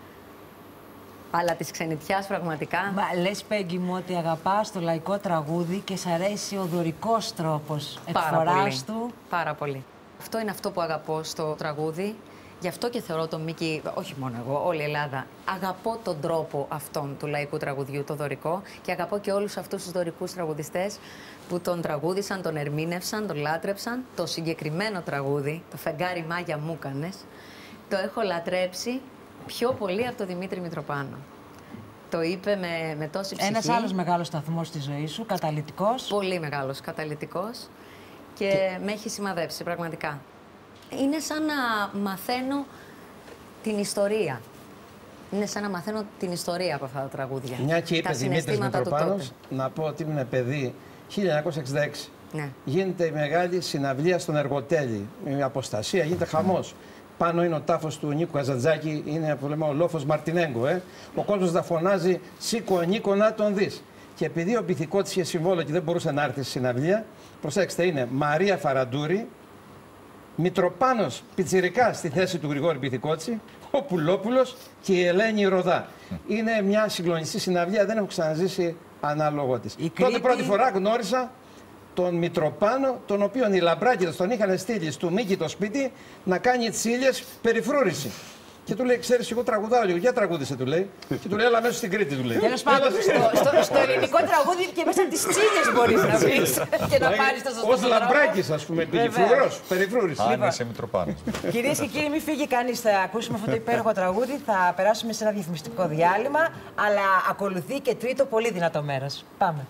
Αλλά της Ξενιτιάς πραγματικά... Μα λες, Πέγγι μου, ότι αγαπάς το λαϊκό τραγούδι και σ' αρέσει ο δωρικός τρόπος εκφοράς του. Πάρα πολύ. Αυτό είναι αυτό που αγαπώ στο τραγούδι. Γι' αυτό και θεωρώ τον Μίκη, όχι μόνο εγώ, όλη η Ελλάδα, αγαπώ τον τρόπο αυτόν του λαϊκού τραγουδιού, το δωρικό, και αγαπώ και όλους αυτούς τους δωρικούς τραγουδιστές που τον τραγούδισαν, τον ερμήνευσαν, τον λάτρεψαν. Το συγκεκριμένο τραγούδι, το «Φεγγάρι Μάγια μου κάνες», το έχω λατρέψει πιο πολύ από τον Δημήτρη Μητροπάνο. Το είπε με, με τόση ψυχή. Ένας άλλος μεγάλος σταθμός στη ζωή σου, καταλυτικός. Πολύ μεγάλος καταλυτικός και, και... με έχει σημαδέψει πραγματικά. Είναι σαν να μαθαίνω την ιστορία. Είναι σαν να μαθαίνω την ιστορία από αυτά τα τραγούδια. Μια και είπε Δημήτρης Μητροπάνος, να πω ότι ήμουν παιδί χίλια εννιακόσια εξήντα έξι. Ναι. Γίνεται η μεγάλη συναυλία στον Εργοτέλη. Η αποστασία, γίνεται χαμός. Πάνω είναι ο τάφος του Νίκου Καζαντζάκη, είναι που λέμε, ο λόφος Μαρτινέγκο. Ε. Ο κόσμος θα φωνάζει «Σήκω Νίκο να τον δεις». Και επειδή ο Πυθικότης είχε συμβόλαιο και δεν μπορούσε να έρθει στη συναυλία, προσέξτε, είναι Μαρία Φαραντούρη, Μητροπάνος πιτσιρικά στη θέση του Γρηγόρη Πυθικότση, ο Πουλόπουλος και η Ελένη Ροδά. Είναι μια συγκλονιστική συναυλία, δεν έχω ξαναζήσει ανάλογο της. Η Τότε Κρήτη... πρώτη φορά γνώρισα τον Μητροπάνο, τον οποίον οι λαμπράκηδες τον είχαν στείλει στο Μίκη το σπίτι να κάνει τσίλιες περιφρούρηση. Και του λέει, ξέρεις, εγώ τραγουδάω λίγο, για τραγούδισε, του λέει. Και του λέει, έλα μέσα στην Κρήτη, του λέει. Τέλος πάντων, στο, στο, στο ελληνικό τραγούδι και μέσα από τις τσίλιες μπορείς να πεις και να πάρεις το σωστό. Ως λαμπράκης, ας πούμε, περιφρούρος, περιφρούρηση. Αν είσαι Μητροπάνος. Κυρίες και κύριοι, μην φύγει κανείς, θα ακούσουμε αυτό το υπέροχο τραγούδι, θα περάσουμε σε ένα διαφημιστικό διάλειμμα, αλλά ακολουθεί και τρίτο πολύ δυνατό μέρος. Πάμε.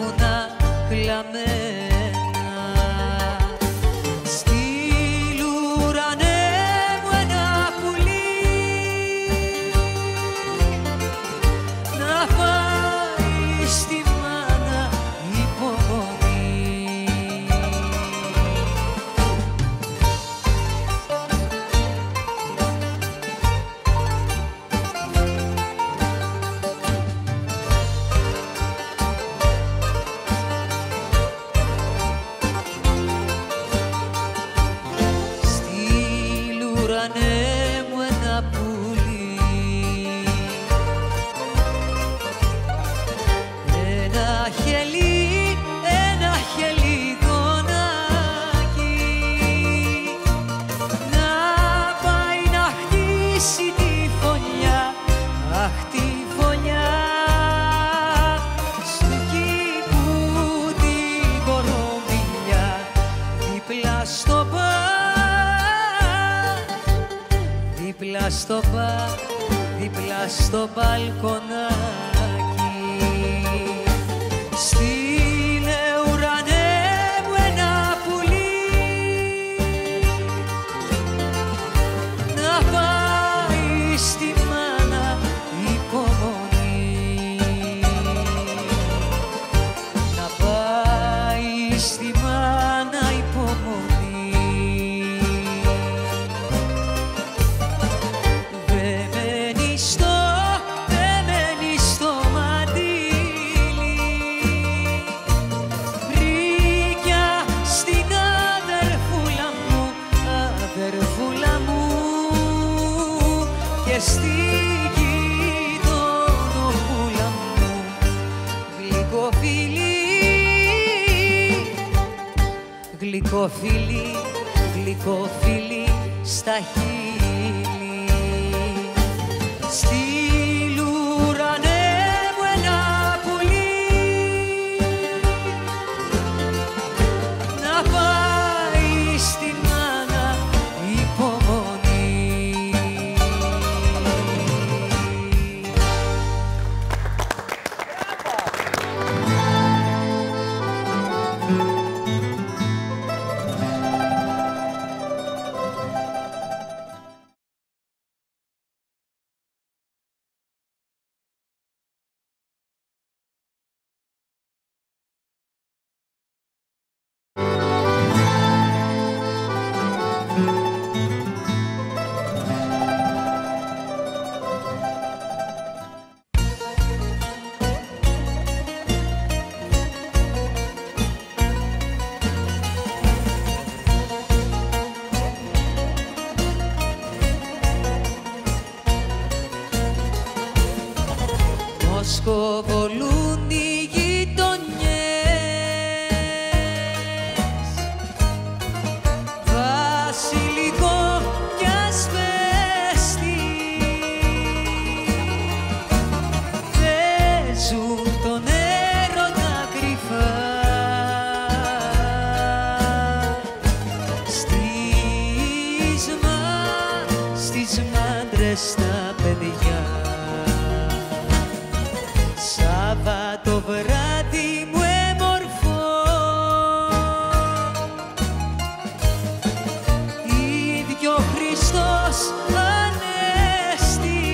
βουνά κλαμμένα. Στείλ' ουρανέ μου ένα πουλί να πάει στη μάνα υπομονή. Στείλ' ουρανέ μου ένα πουλί, ένα χελί, ένα χελιδονάκι να πάει να χτίσει τη φωλιά, αχ τη φωλιά στου κήπου την κορομιλιά δίπλα στο μπαρ, δίπλα στο μπαρ, δίπλα στο μπαλκονάκι. Στείλε ουρανέ μου ένα πουλί να πάει στη μάνα υπομονή, να πάει στη μάνα υπομονή. Δε μένει στο, δε μένει στο μαντίλι, βρήκια στην αδερφούλα μου, αδερφούλα μου, και στη γειτονοπούλα μου, γλυκοφίλι, γλυκοφίλι, γλυκοφίλι στα χείλη. Στείλ' ουρανέ μου ένα πουλί να πάει στη μάνα υπομονή. Σκοβολούν οι γειτονιές, βασιλικό κι ασβέστη, παίζουν τον έρωτα κρυφά στις, μα, στις μάντρες τα παιδιά. Σάββατο βράδυ μου έμορφο, ίδιο Χριστός Ανέστη,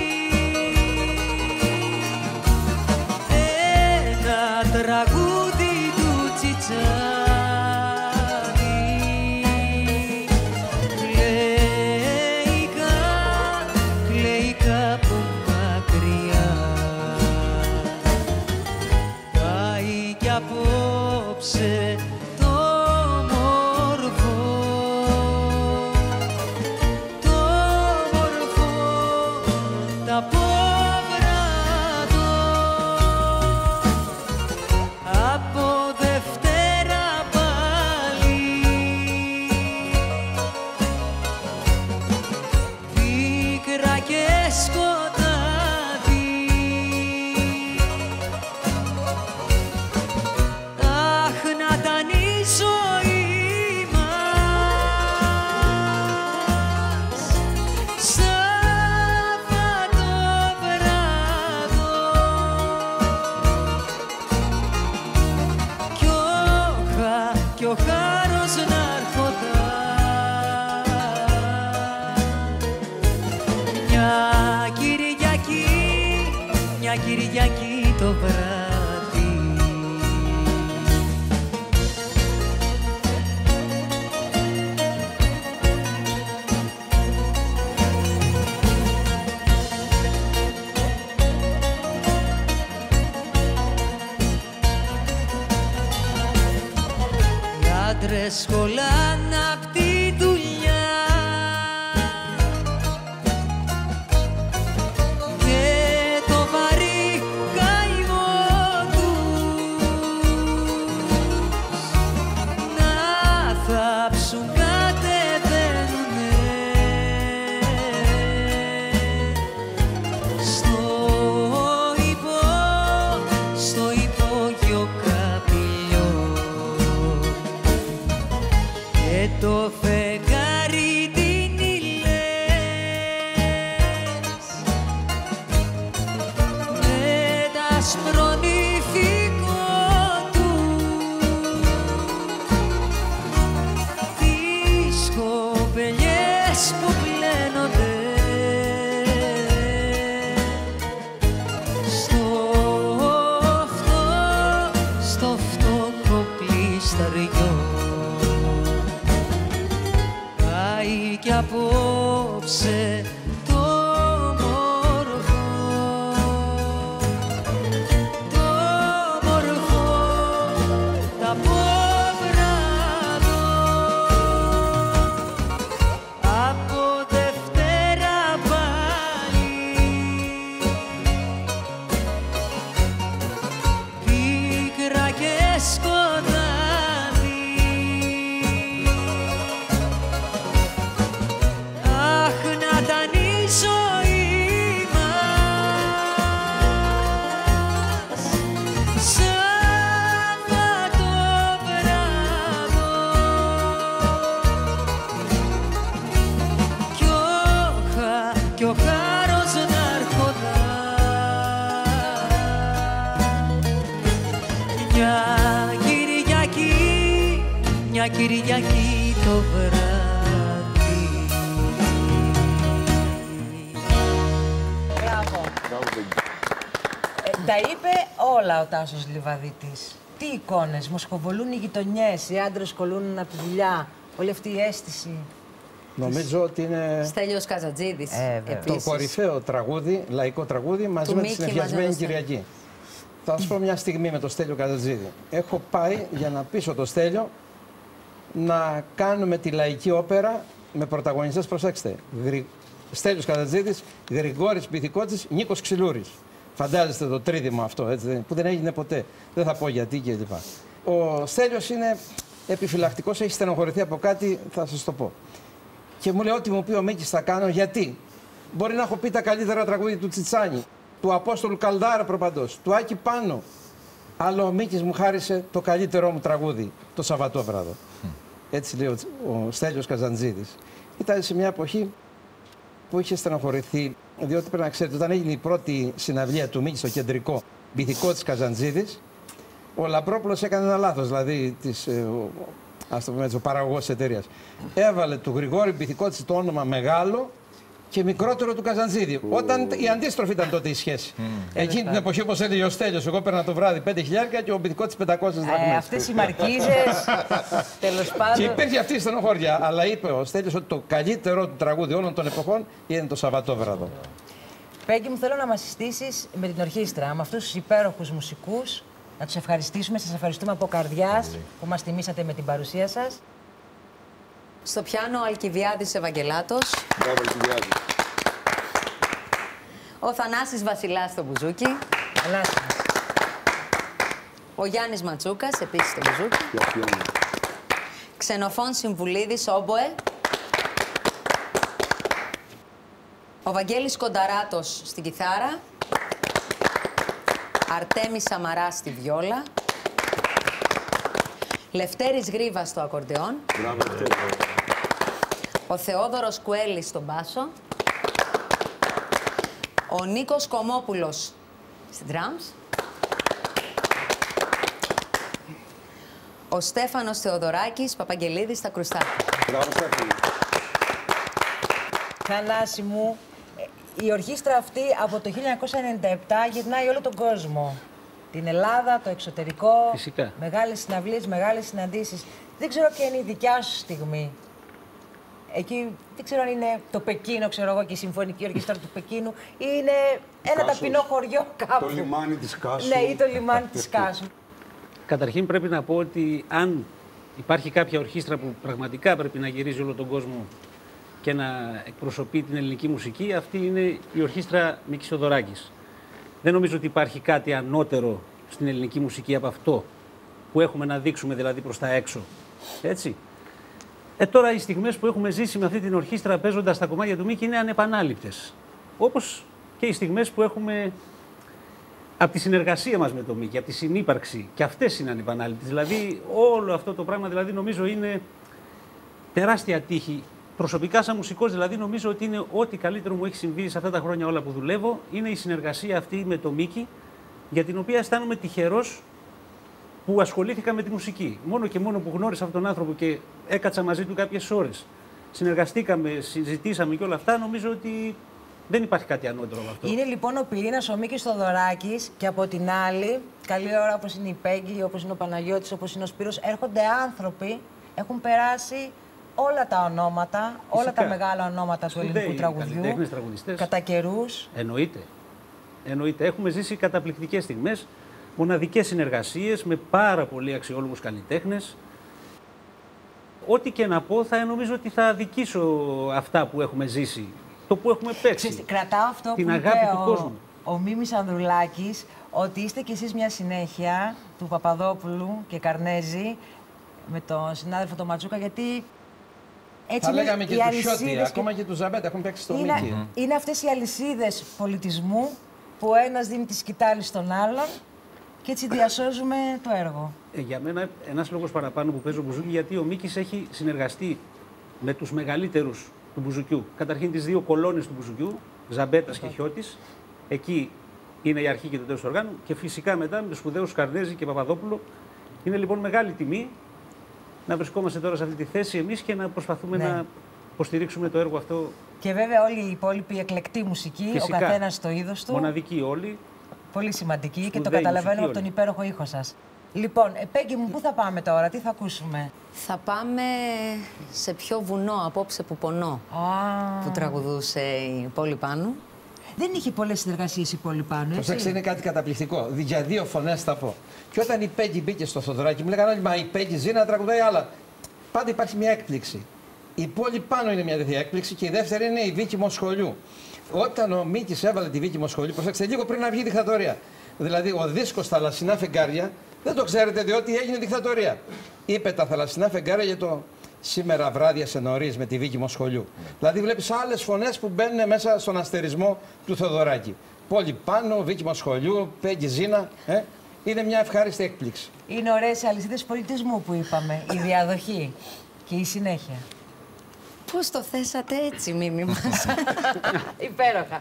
ένα τραγούδι του Τσιτσάνη, κλαίηκα, κλαίηκα που μακριά. Πάει κι απόψε το μορφό, το μορφό, τα πόβρατο, από Δευτέρα πάλι, πίκρα και σκοτάδι. Αχ, να τα κι ο χάρος ναρκωτά. Μια Κυριακή, μια Κυριακή το βράδυ, οι άντρες σχολάνε απ' τη δουλειά και το βαρύ καημό τους να θάψουν κατεβαίνουνε στο υπό, στο υπόγειο καπηλιό και το φεγγάρι την ηλές με τα σπρονηφικό του τις κοπελιές που πλένονται στο αυτό, στο φτώχο πλισταριό. Πάει κι απόψε το μορφό, το μορφό, τα πόβραδο από Δευτέρα πάλι πίκρα και σκοτάδι. Αχ, να ήταν η ζωή μας Σάββατο βράδο κι ο, χα, κι ο χάρος ναρκωτά. Μια Κυριακή, μια Κυριακή το βράδυ. Μπράβο. Ε, τα είπε όλα ο Τάσος Λιβαδίτης. Τι εικόνες, μοσχοβολούν οι γειτονιές, οι άντρες κολλούν από τη δουλειά, όλη αυτή η αίσθηση. Νομίζω ότι είναι Στέλιος Καζατζίδης. Ε, βέβαια. το κορυφαίο τραγούδι, λαϊκό τραγούδι, μαζί Του με τη Μίκη, συνεφιασμένη μαζί με το Κυριακή. Θα σας πω μια στιγμή με το Στέλιο Καζατζίδη. Έχω πάει για να πείσω το Στέλιο να κάνουμε τη λαϊκή όπερα με πρωταγωνιστές, προσέξτε. Γρη... Στέλιος Καζατζίδης, Γρηγόρης Πυθικότσης, Νίκος Ξυλούρης. Φαντάζεστε το τρίδημο αυτό, έτσι, που δεν έγινε ποτέ. Δεν θα πω γιατί κλπ. Ο Στέλιος είναι επιφυλακτικός, έχει στενοχωρηθεί από κάτι, θα σας το πω. Και μου λέει ό,τι μου πει ο Μίκης θα κάνω, γιατί. Μπορεί να έχω πει τα καλύτερα τραγούδια του Τσιτσάνη, του Απόστολου Καλδάρα προπαντός, του Άκη Πάνο. Αλλά ο Μίκης μου χάρισε το καλύτερό μου τραγούδι, το Σαββατόβραδο. Mm. Έτσι λέει ο, ο Στέλιος Καζαντζίδης. Ήταν σε μια εποχή που είχε στενοχωρηθεί, διότι πρέπει να ξέρετε, όταν έγινε η πρώτη συναυλία του Μίκη στο κεντρικό Πυθικότσης Καζαντζίδης, ο Λαμπρόπουλος έκανε ένα λάθος, δηλαδή της, ε, ο, ας το πούμε έτσι, ο παραγωγός της εταιρείας. Έβαλε του Γρηγόρη Πυθικότση το όνομα μεγάλο και μικρότερο του Καζαντζίδη. Oh. Όταν η αντίστροφη ήταν τότε η σχέση. Mm. Εκείνη την εποχή, όπως έλεγε ο Στέλιος, εγώ παίρνα το βράδυ πέντε χιλιάρικα και ο Πυθικότης πεντακόσιες δραχμές. Ε, αυτές οι μαρκίζες, τέλος πάντων. Και υπήρχε αυτή η στενοχώρια. Αλλά είπε ο Στέλιος ότι το καλύτερο του τραγούδι όλων των εποχών είναι το Σαββατόβραδο. Πέγγι μου, θέλω να μας συστήσεις με την ορχήστρα, με αυτούς τους υπέροχους μουσικούς, να τους ευχαριστήσουμε. Σας ευχαριστούμε από καρδιάς που μας τιμήσατε με την παρουσία σας. Στο πιάνο ο Αλκιβιάδης Ευαγγελάτος. Μπράβο, Αλκιβιάδη. Ο Θανάσης Βασιλάς στο μπουζούκι. Ελάτε. Ο Γιάννης Ματσούκας, επίσης στο μπουζούκι. Ξενοφών Συμβουλίδης, όμποε. Ο Βαγγέλης Κονταράτος στην κιθάρα. Αρτέμις Σαμαράς στη βιόλα. Λευτέρης Γρίβας στο ακορντεόν. Μπράβο, Λευτέρη. Ο Θεόδωρος Κουέλης στον μπάσο. Ο Νίκος Κομόπουλος στην drums. Ο Στέφανος Θεοδωράκης, Παπαγγελίδης στα Κρουστάκια. Μπράβο, Στέφανη. Θανάση μου, η ορχήστρα αυτή από το χίλια εννιακόσια ενενήντα επτά γυρνάει όλο τον κόσμο. Την Ελλάδα, το εξωτερικό, Φυσικά. μεγάλες συναυλίες, μεγάλες συναντήσεις. Δεν ξέρω ποια είναι η δικιά σου στιγμή. Εκεί δεν ξέρω αν είναι το Πεκίνο, ξέρω εγώ, και η Συμφωνική Ορχήστρα του Πεκίνου, ή είναι ένα Κάσος. ταπεινό χωριό κάπου. Το λιμάνι της Κάσου. Ναι, ή το λιμάνι της Κάσου. Καταρχήν πρέπει να πω ότι αν υπάρχει κάποια ορχήστρα που πραγματικά πρέπει να γυρίζει όλο τον κόσμο και να εκπροσωπεί την ελληνική μουσική, αυτή είναι η ορχήστρα Μίκης Θοδωράκης. Δεν νομίζω ότι υπάρχει κάτι ανώτερο στην ελληνική μουσική από αυτό που έχουμε να δείξουμε δηλαδή προς τα έξω. Έτσι. Ε, τώρα οι στιγμές που έχουμε ζήσει με αυτή την ορχήστρα παίζοντας τα κομμάτια του Μίκη είναι ανεπανάληπτες. Όπως και οι στιγμές που έχουμε από τη συνεργασία μας με τον Μίκη, από τη συνύπαρξη. Και αυτές είναι ανεπανάληπτες. Δηλαδή όλο αυτό το πράγμα δηλαδή, νομίζω είναι τεράστια τύχη. Προσωπικά σαν μουσικός δηλαδή νομίζω ότι είναι ό,τι καλύτερο μου έχει συμβεί σε αυτά τα χρόνια όλα που δουλεύω. Είναι η συνεργασία αυτή με τον Μίκη, για την οποία αισθάνομαι τυχερός που ασχολήθηκα με τη μουσική. Μόνο και μόνο που γνώρισα αυτόν τον άνθρωπο και έκατσα μαζί του κάποιες ώρες. Συνεργαστήκαμε, συζητήσαμε και όλα αυτά, νομίζω ότι δεν υπάρχει κάτι ανώτερο από αυτό. Είναι λοιπόν ο πυρήνας ο Μίκης Θοδωράκης και από την άλλη, καλή ώρα όπως είναι η Πέγγι, όπως είναι ο Παναγιώτης, όπως είναι ο Σπύρος, έρχονται άνθρωποι, έχουν περάσει όλα τα ονόματα, Φυσικά. όλα τα μεγάλα ονόματα του ελληνικού τραγουδιού, κατά καιρούς. Εννοείται. Εννοείται. Έχουμε ζήσει καταπληκτικές στιγμές, μοναδικές συνεργασίες με πάρα πολύ αξιόλογους καλλιτέχνες. Ό,τι και να πω, θα νομίζω ότι θα αδικήσω αυτά που έχουμε ζήσει, το που έχουμε παίξει. Ξέρετε, κρατάω αυτό την που αγάπη είπε του ο, κόσμου. ο Μίμης Ανδρουλάκης, ότι είστε κι εσείς μια συνέχεια του Παπαδόπουλου και Καρνέζη με τον συνάδελφο τον Ματσούκα, γιατί έτσι θα λέγαμε και οι του Σιώτη, αλυσίδες ακόμα και του Ζαμπέτα έχουν παίξει στο είναι, Μίκη. είναι αυτές οι αλυσίδες πολιτισμού που ο ένας δίνει τη σκητάλη στον άλλον και έτσι διασώζουμε το έργο. Ε, για μένα ένας λόγος παραπάνω που παίζω μπουζούκι, γιατί ο Μίκης έχει συνεργαστεί με τους μεγαλύτερους του μπουζουκιού. Καταρχήν τις δύο κολόνες του μπουζουκιού, Ζαμπέτας και Χιώτης. Εκεί είναι η αρχή και το τέλος του οργάνου. Και φυσικά μετά με τους σπουδαίους Καρνέζη και Παπαδόπουλο. Είναι λοιπόν μεγάλη τιμή να βρισκόμαστε τώρα σε αυτή τη θέση εμείς και να προσπαθούμε ναι. να υποστηρίξουμε το έργο αυτό. Και βέβαια όλη η υπόλοιπη εκλεκτή μουσική, φυσικά, ο καθένας στο είδος του. Μοναδική όλοι. Πολύ σημαντική. Σπουδαίοι και το καταλαβαίνω από όλοι. τον υπέροχο ήχο σας. Λοιπόν, ε, Πέγγι μου, πού θα πάμε τώρα, τι θα ακούσουμε? Θα πάμε σε πιο βουνό, απόψε που πονώ, Ah. που τραγουδούσε η Πόλη Πάνου. Δεν είχε πολλές συνεργασίες η Πόλη Πάνου, έτσι. Προσέξτε, είναι κάτι καταπληκτικό. Για δύο φωνές θα πω. Και όταν η Πέγγι μπήκε στο Θοδωράκι, μου λέγανε όλοι, μα η Πέγγι ζει να τραγουδάει άλλα. Πάντα υπάρχει μια έκπληξη. Η Πόλη Πάνου είναι μια τέτοια έκπληξη και η δεύτερη είναι η Βίκη Μοσχολιού. Όταν ο Μίκης έβαλε τη Βίκη Μοσχολιού, προσέξτε, λίγο πριν να βγει η δικτατορία. Δηλαδή, ο δίσκος Θαλασσινά Φεγγάρια δεν το ξέρετε διότι έγινε δικτατορία. Είπε τα Θαλασσινά Φεγγάρια για το σήμερα βράδια νωρίς με τη Βίκη Μοσχολιού. Mm. Δηλαδή, βλέπεις άλλες φωνές που μπαίνουν μέσα στον αστερισμό του Θοδωράκη. Πόλη Πάνου, Βίκη Μοσχολιού, Πέγγι Ζήνα. Ε? Είναι μια ευχάριστη έκπληξη. Είναι ωραίες οι αλυσίδες πολιτισμού που είπαμε. Η διαδοχή και η συνέχεια. Πώς το θέσατε έτσι, Μίμη μας. Υπέροχα.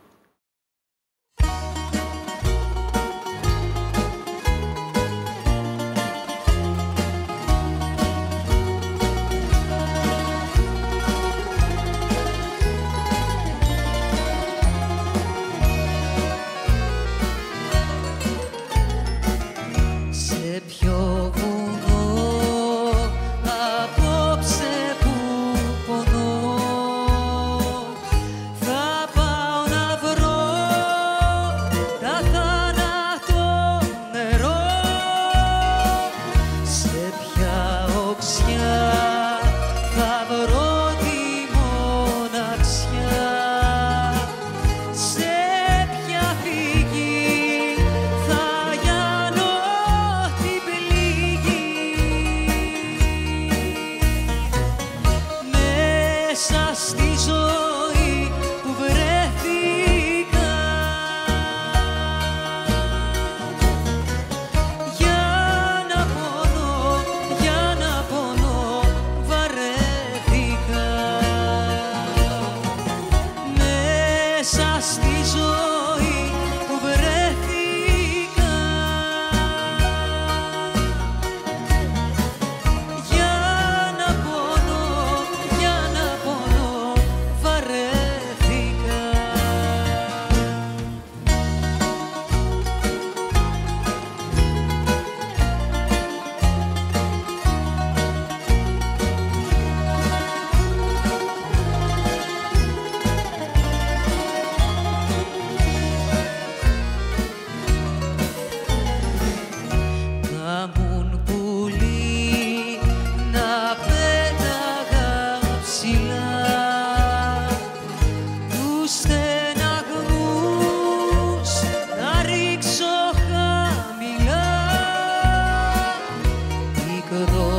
Σε ποιο βουνό απόψε που πονώ, θα πάω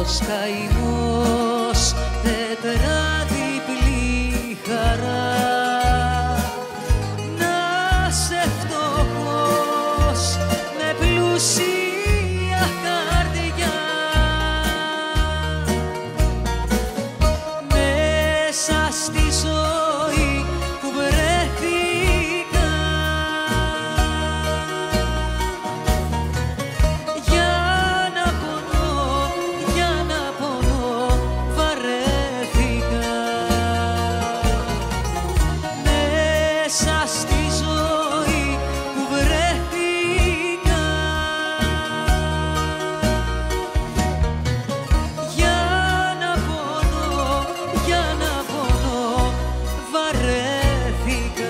Τετράδος καημός, τετράδιπλη χαρά. Να σε φτωχός με πλούσια καρδιά, μέσα στη ζωή που βρέθηκα, για να πονώ, για να πονώ βαρέθηκα. Μέσα στη ζωή που βρέθηκα, για να πονώ, για να πονώ βαρέθηκα.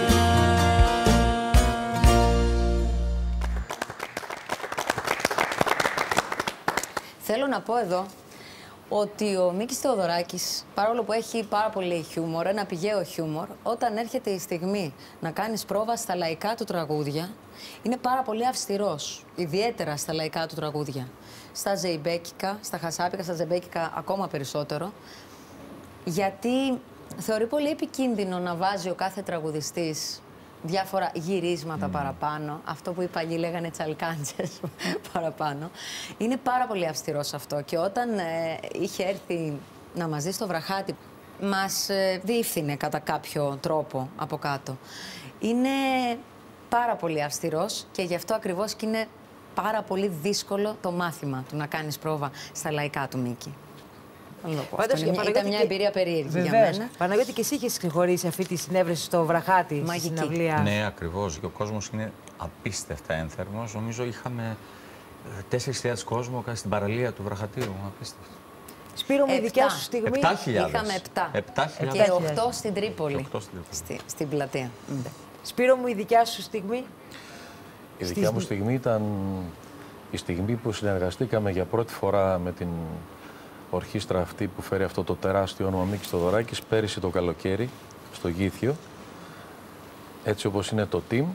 Θέλω να πω εδώ ότι ο Μίκης Θεοδωράκης, παρόλο που έχει πάρα πολύ χιούμορ, ένα πηγαίο χιούμορ, όταν έρχεται η στιγμή να κάνεις πρόβα στα λαϊκά του τραγούδια, είναι πάρα πολύ αυστηρός, ιδιαίτερα στα λαϊκά του τραγούδια. Στα ζεϊμπέκικα, στα χασάπικα, στα ζεϊμπέκικα ακόμα περισσότερο, γιατί θεωρεί πολύ επικίνδυνο να βάζει ο κάθε τραγουδιστής διάφορα γυρίσματα παραπάνω, αυτό που οι παλιοί λέγανε τσαλκάντζες παραπάνω. Είναι πάρα πολύ αυστηρός αυτό και όταν ε, είχε έρθει να μας δει στο βραχάτι, μας ε, διεύθυνε κατά κάποιο τρόπο από κάτω. Είναι πάρα πολύ αυστηρός και γι' αυτό ακριβώς και είναι πάρα πολύ δύσκολο το μάθημα του να κάνεις πρόβα στα λαϊκά του Μίκη. Πάντως, είναι μια, ήταν μια εμπειρία περίεργη για μένα. Παναγιώτη, και εσύ είχες συγχωρήσει αυτή τη συνέβρεση στο βραχάτι, στη συναυλία. Ναι, ακριβώς. Και ο κόσμος είναι απίστευτα ένθερμος. Νομίζω είχαμε τέσσερις χιλιάδες κόσμο στην παραλία του βραχατίου. Απίστευτο. Σπύρο μου, η δικιά σου στιγμή. επτά χιλιάδες. Είχαμε επτά. επτά χιλιάδες. Και οκτώ στην Τρίπολη. οκτώ στην, στη, στην πλατεία. Mm. Σπύρο μου, η δικιά σου στιγμή. Η δικιά μου στιγμή ήταν η στιγμή που συνεργαστήκαμε για πρώτη φορά με την ορχήστρα αυτή που φέρει αυτό το τεράστιο όνομα Μίκης Θεοδωράκης πέρυσι το καλοκαίρι στο Γήθιο, έτσι όπως είναι το team.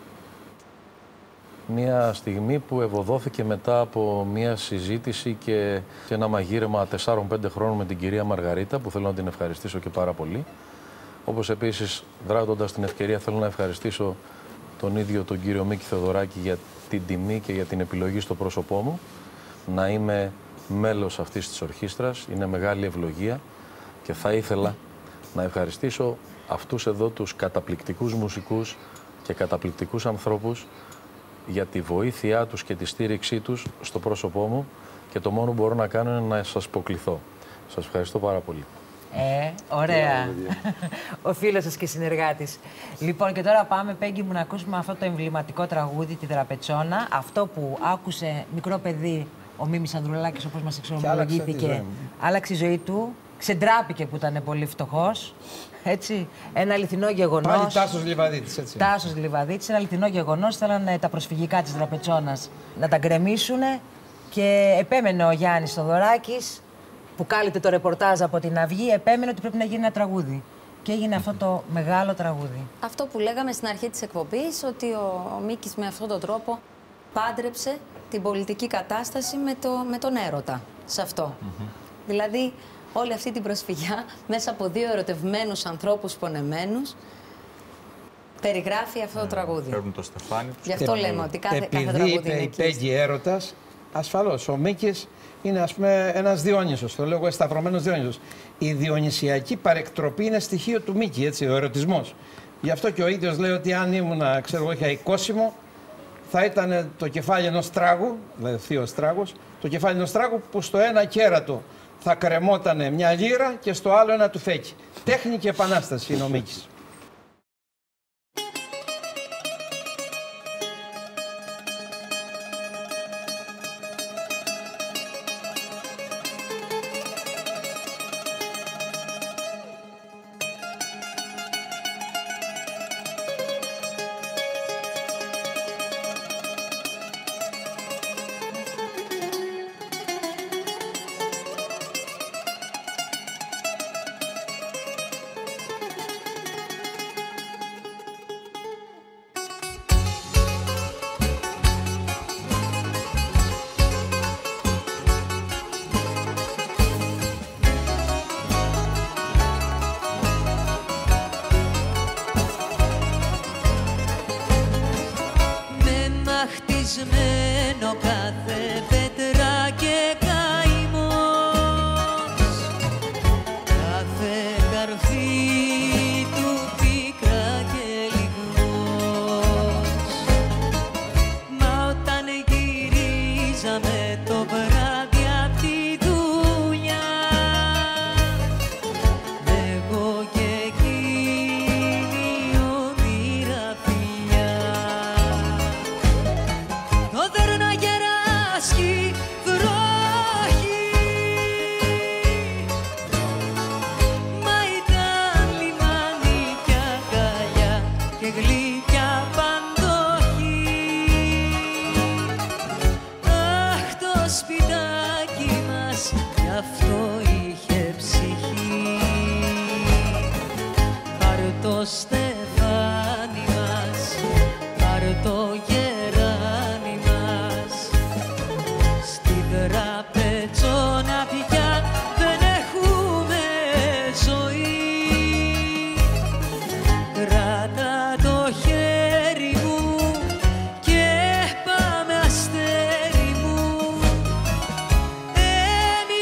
Μια στιγμή που ευωδόθηκε μετά από μια συζήτηση και ένα μαγείρεμα τεσσάρων πέντε χρόνων με την κυρία Μαργαρίτα, που θέλω να την ευχαριστήσω και πάρα πολύ. Όπως επίσης, δράτοντας την ευκαιρία, θέλω να ευχαριστήσω τον ίδιο τον κύριο Μίκη Θεοδωράκη για την τιμή και για την επιλογή στο πρόσωπό μου να είμαι μέλος αυτής της ορχήστρας. Είναι μεγάλη ευλογία και θα ήθελα να ευχαριστήσω αυτούς εδώ τους καταπληκτικούς μουσικούς και καταπληκτικούς ανθρώπους για τη βοήθειά τους και τη στήριξή τους στο πρόσωπό μου και το μόνο που μπορώ να κάνω είναι να σας υποκληθώ. Σας ευχαριστώ πάρα πολύ. Ε, ωραία. Ο φίλος σας και συνεργάτης. Λοιπόν, και τώρα πάμε, Πέγγι μου, να ακούσουμε αυτό το εμβληματικό τραγούδι, τη Δραπετσόνα. Αυτό που άκουσε μικρό παιδί ο Μίμης Ανδρουλάκης, όπως μας εξομολογήθηκε. Άλλαξε η ζωή του. Ξεντράπηκε που ήταν πολύ φτωχός. Έτσι. Ένα αληθινό γεγονός. Πάλι Τάσος Λιβαδίτης, έτσι. Τάσος Λιβαδίτης. Ένα αληθινό γεγονός. Θέλανε τα προσφυγικά της Δραπετσόνας να τα γκρεμίσουν και επέμενε ο Γιάννης Θοδωράκης, που κάλυπτε το ρεπορτάζ από την Αυγή, επέμενε ότι πρέπει να γίνει ένα τραγούδι. Και έγινε αυτό το μεγάλο τραγούδι. Αυτό που λέγαμε στην αρχή της εκπομπής, ότι ο Μίκης με αυτόν τον τρόπο πάντρεψε την πολιτική κατάσταση με, το, με τον έρωτα σε αυτό. Mm-hmm. Δηλαδή, όλη αυτή την προσφυγιά μέσα από δύο ερωτευμένους ανθρώπους πονεμένους περιγράφει αυτό το τραγούδι. Παίρνουν το στεφάνι τους. Γι' αυτό λέμε ότι κάθε, Επειδή κάθε τραγούδι είπε είναι η Πέγγι έρωτας, ασφαλώς ο Μίκης είναι, ας πούμε, ένας Διόνυσος, το λέω εγώ, σταυρωμένος Διόνυσος. Η διονυσιακή παρεκτροπή είναι στοιχείο του Μίκη, έτσι, ο ερωτισμός. Γι' αυτό και ο ίδιος λέει ότι αν ήμουν, ξέρω εγώ, είχα οικόσιμο, θα ήταν το κεφάλι ενός τράγου, δηλαδή θείος τράγος, το κεφάλι ενός τράγου που στο ένα κέρατο θα κρεμότανε μια λύρα και στο άλλο ένα τουφέκι. Τέχνη και επανάσταση είναι ο Μίκης.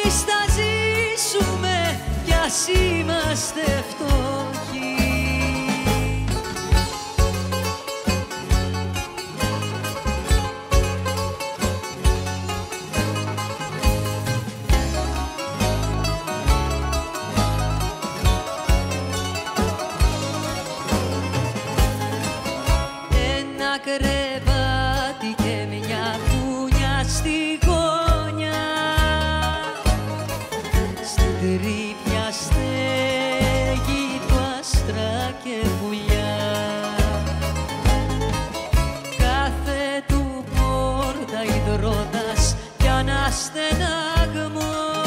Εμείς θα ζήσουμε κι ας είμαστε φτωχοί. Ένα κρεβάτι και μια κούνια στη γωνιά, στην τρύπια στέγη του άστρα και πουλιά. Κάθε του πόρτα υδρότας κι αναστεναγμός,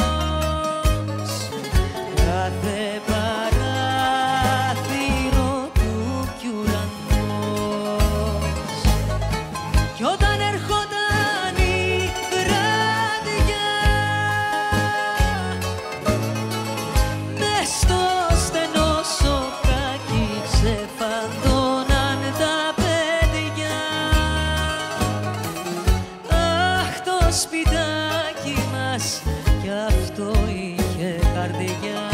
κάθε παράθυρο του κι ουρανός. Κι όταν ερχόταν η βραδιά, μες στο στενό σοκάκι ξεφαντώναν τα παιδιά. Αχ, το σπιτάκι μας κι αυτό είχε καρδιά.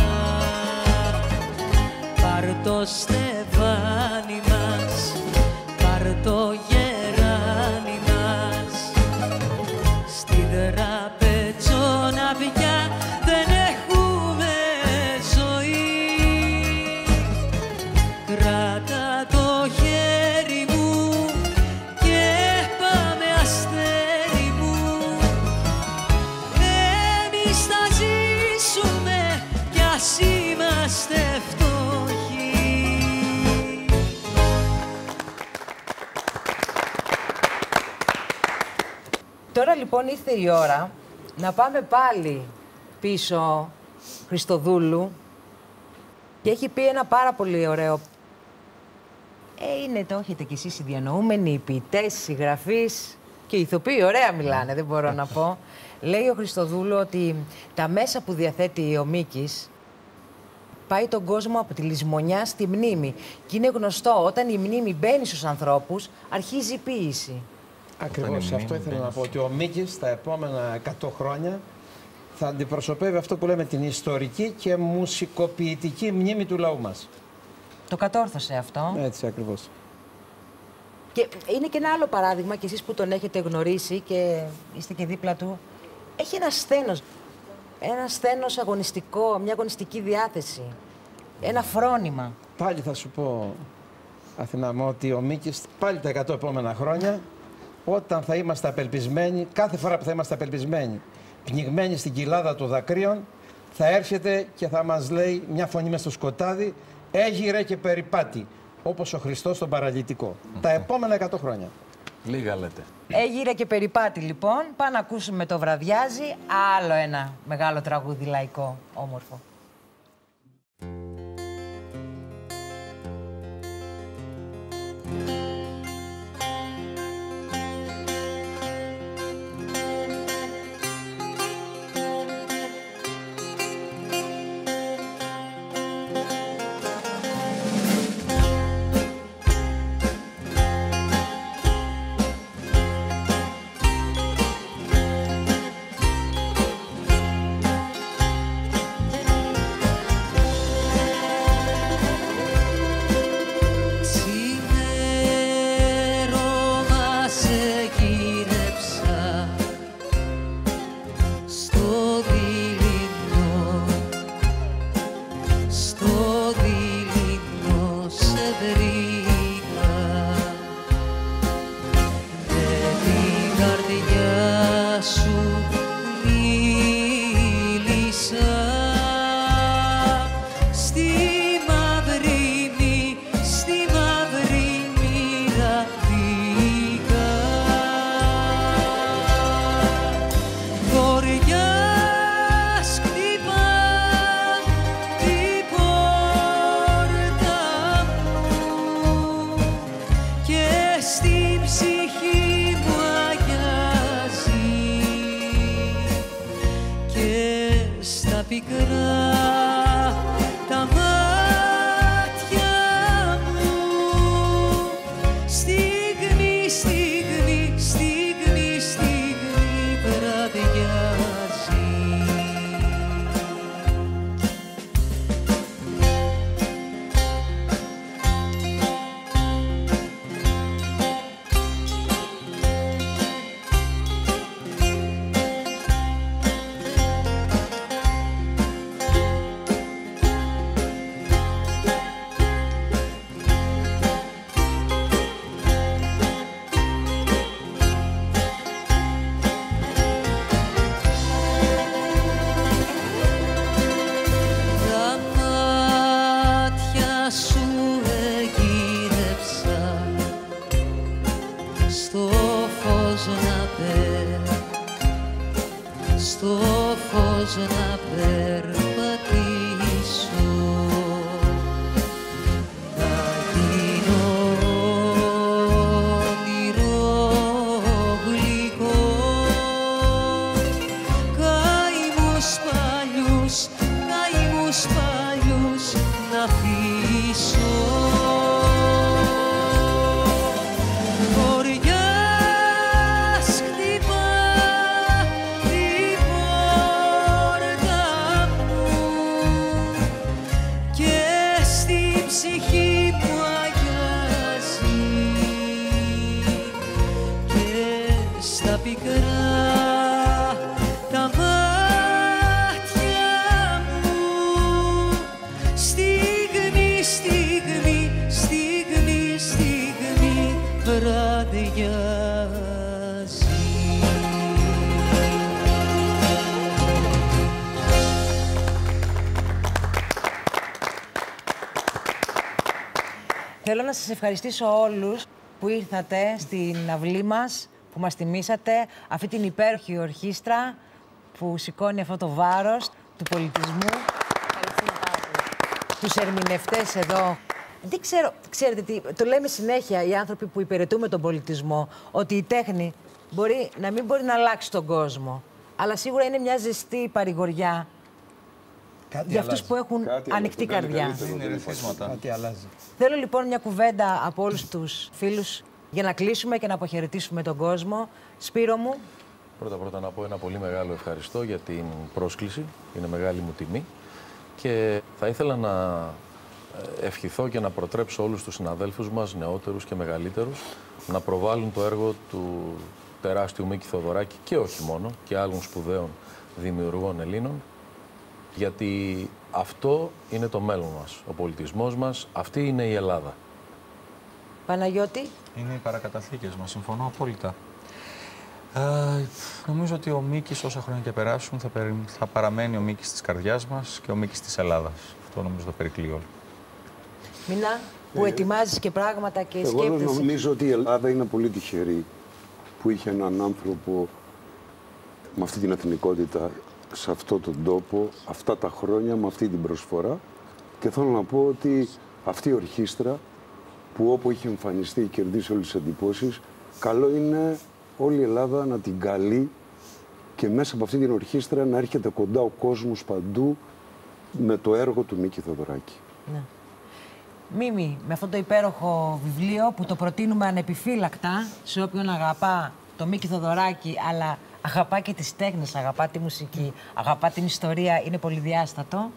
Πάρ' το στεφάνι μας, πάρ' το γεράνι μας, στη δραπετσόναβια δεν έχουμε ζωή. Κράτα το χέρι μου και πάμε αστέρι μου, εμείς θα ζήσουμε κι ας είμαστε φτωχοί. Τώρα λοιπόν ήρθε η ώρα να πάμε πάλι πίσω Χριστοδούλου και έχει πει ένα πάρα πολύ ωραίο. Ε, είναι, το έχετε κι εσείς οι διανοούμενοι, οι ποιητές, οι συγγραφείς και οι ηθοποιοί, ωραία μιλάνε, δεν μπορώ να πω. Λέει ο Χριστοδούλου ότι τα μέσα που διαθέτει ο Μίκης πάει τον κόσμο από τη λησμονιά στη μνήμη. Και είναι γνωστό, όταν η μνήμη μπαίνει στους ανθρώπους, αρχίζει η ποίηση. Ακριβώς, αυτό ήθελα να πω, ότι ο Μίκης τα επόμενα εκατό χρόνια θα αντιπροσωπεύει αυτό που λέμε την ιστορική και μουσικοποιητική μνήμη του λαού μας. Το κατόρθωσε αυτό. Έτσι ακριβώς. Και είναι και ένα άλλο παράδειγμα, και εσείς που τον έχετε γνωρίσει και είστε και δίπλα του, έχει ένα σθένος, ένα σθένος αγωνιστικό, μια αγωνιστική διάθεση, ένα φρόνημα. Πάλι θα σου πω, Αθηνά μου, ότι ο Μίκης πάλι τα εκατό επόμενα χρόνια, όταν θα είμαστε απελπισμένοι, κάθε φορά που θα είμαστε απελπισμένοι, πνιγμένοι στην κοιλάδα των δακρύων, θα έρχεται και θα μας λέει μια φωνή μες στο σκοτάδι, έγειρε και περιπάτη, όπως ο Χριστός τον παραλυτικό. Mm. Τα επόμενα εκατό χρόνια. Λίγα λέτε. Έγειρε και περιπάτη λοιπόν, πάμε να ακούσουμε το Βραδιάζει, άλλο ένα μεγάλο τραγούδι λαϊκό, όμορφο. πώς να περπατήσω, να γίνω όνειρο γλυκό, καημούς παλιούς, καημούς παλιούς να αφήσω. Θέλω να σας ευχαριστήσω όλους που ήρθατε στην αυλή μας, που μας τιμήσατε, αυτή την υπέροχη ορχήστρα που σηκώνει αυτό το βάρος του πολιτισμού. Ευχαριστούμε πάρα πολύ. Τους ερμηνευτές εδώ. Δεν ξέρω, ξέρετε τι, το λέμε συνέχεια οι άνθρωποι που υπηρετούμε τον πολιτισμό, ότι η τέχνη μπορεί να μην μπορεί να αλλάξει τον κόσμο, αλλά σίγουρα είναι μια ζεστή παρηγοριά Κάτι για αυτούς αλλάζει. που έχουν Κάτι ανοιχτή καρδιά. Είναι ρεθίσματα. Κάτι αλλάζει. Θέλω λοιπόν μια κουβέντα από όλους τους φίλους για να κλείσουμε και να αποχαιρετήσουμε τον κόσμο. Σπύρο μου. Πρώτα πρώτα να πω ένα πολύ μεγάλο ευχαριστώ για την πρόσκληση. Είναι μεγάλη μου τιμή. Και θα ήθελα να ευχηθώ και να προτρέψω όλους τους συναδέλφους μας, νεότερους και μεγαλύτερους, να προβάλλουν το έργο του τεράστιου Μίκη Θοδωράκη και όχι μόνο, και άλλων σπουδαίων δημιουργών Ελλήνων, γιατί αυτό είναι το μέλλον μας, ο πολιτισμός μας, αυτή είναι η Ελλάδα. Παναγιώτη. Είναι οι παρακαταθήκες μας, συμφωνώ απόλυτα. Ε, νομίζω ότι ο Μίκης όσα χρόνια και περάσουν θα, περι... θα παραμένει ο Μίκης της καρδιάς μας και ο Μίκης της Ελλάδας. Αυτό νομίζω το περικλεί όλο. Μινά, που ε, ετοιμάζεις και πράγματα και εγώ σκέπτεσαι. Εγώ νομίζω ότι η Ελλάδα είναι πολύ τυχερή που είχε έναν άνθρωπο με αυτή την εθνικότητα σε αυτόν τον τόπο, αυτά τα χρόνια, με αυτή την προσφορά. Και θέλω να πω ότι αυτή η ορχήστρα που όπου είχε εμφανιστεί και κερδίσει όλες τις εντυπώσεις, καλό είναι όλη η Ελλάδα να την καλεί και μέσα από αυτή την ορχήστρα να έρχεται κοντά ο κόσμος παντού με το έργο του Μίκη Θοδωράκη. Ναι. Μίμη, με αυτό το υπέροχο βιβλίο που το προτείνουμε ανεπιφύλακτα σε όποιον αγαπά το Μίκη Θοδωράκη, αλλά αγαπά και τις τέχνες, αγαπά τη μουσική, αγαπά την ιστορία, είναι πολυδιάστατο.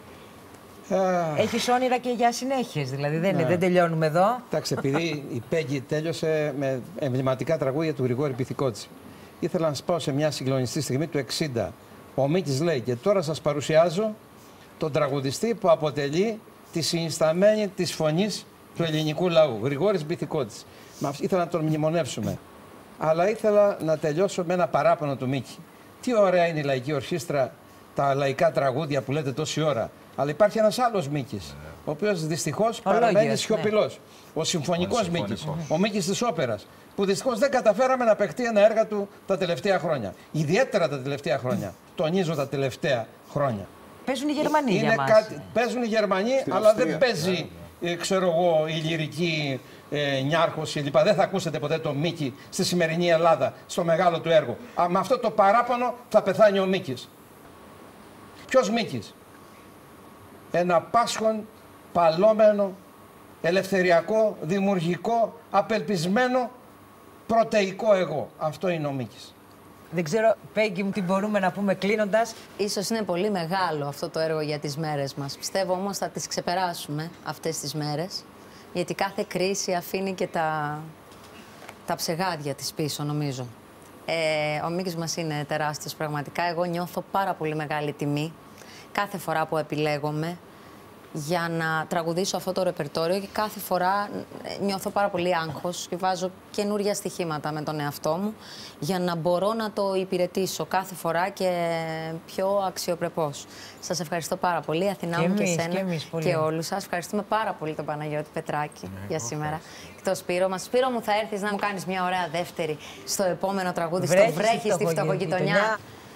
Έχεις όνειρα και για συνέχειες, δηλαδή δεν, ναι. δεν τελειώνουμε εδώ. Εντάξει, επειδή η Πέγγι τέλειωσε με εμβληματικά τραγούδια του Γρηγόρη Πυθικότση, ήθελα να σας πάω σε μια συγκλονιστική στιγμή του εξήντα. Ο Μίκης λέει: και τώρα σας παρουσιάζω τον τραγουδιστή που αποτελεί τη συνισταμένη της φωνής του ελληνικού λαού, Γρηγόρης Πυθικότης. Ήθελα να τον μνημονεύσουμε. Αλλά ήθελα να τελειώσω με ένα παράπονο του Μίκη. Τι ωραία είναι η λαϊκή ορχήστρα, τα λαϊκά τραγούδια που λέτε τόση ώρα. Αλλά υπάρχει ένας άλλος Μίκης, ο οποίος δυστυχώς παραμένει σιωπηλός. Ναι. Ο συμφωνικός Μίκης, ο Μίκης της όπερας, που δυστυχώς δεν καταφέραμε να παιχτεί ένα έργα του τα τελευταία χρόνια. Ιδιαίτερα τα τελευταία χρόνια. Τονίζω τα τελευταία χρόνια. Παίζουν οι Γερμανοί είναι για μας. Κάτι, παίζουν οι Γερμανοί, στην αλλά Αυστρία. Δεν παίζει, ε, ξέρω εγώ, η λυρική ε, Νιάρχος κλπ. Δεν θα ακούσετε ποτέ τον Μίκη στη σημερινή Ελλάδα, στο μεγάλο του έργο. Α, με αυτό το παράπονο θα πεθάνει ο Μίκης. Ποιος Μίκης? Ένα πάσχον, παλόμενο, ελευθεριακό, δημιουργικό, απελπισμένο, πρωτεϊκό εγώ. Αυτό είναι ο Μίκης. Δεν ξέρω, Πέγγι μου, τι μπορούμε να πούμε κλείνοντας. Ίσως είναι πολύ μεγάλο αυτό το έργο για τις μέρες μας. Πιστεύω όμως θα τις ξεπεράσουμε αυτές τις μέρες. Γιατί κάθε κρίση αφήνει και τα, τα ψεγάδια της πίσω, νομίζω. Ε, ο Μίκης μας είναι τεράστιος πραγματικά. Εγώ νιώθω πάρα πολύ μεγάλη τιμή κάθε φορά που επιλέγομαι για να τραγουδήσω αυτό το ρεπερτόριο και κάθε φορά νιώθω πάρα πολύ άγχος και βάζω καινούργια στοιχήματα με τον εαυτό μου για να μπορώ να το υπηρετήσω κάθε φορά και πιο αξιοπρεπώς. Σας ευχαριστώ πάρα πολύ, Αθηνά και μου εμείς, και εσένα και, εμείς, και όλους σας. Ευχαριστούμε πάρα πολύ τον Παναγιώτη Πετράκη ναι, για σήμερα. Και το Σπύρο μας. Σπύρο μου, θα έρθεις να μου κάνεις μια ωραία δεύτερη στο επόμενο τραγούδι, Βρέχει στο Βρέχει στη Φτωχογειτονιά.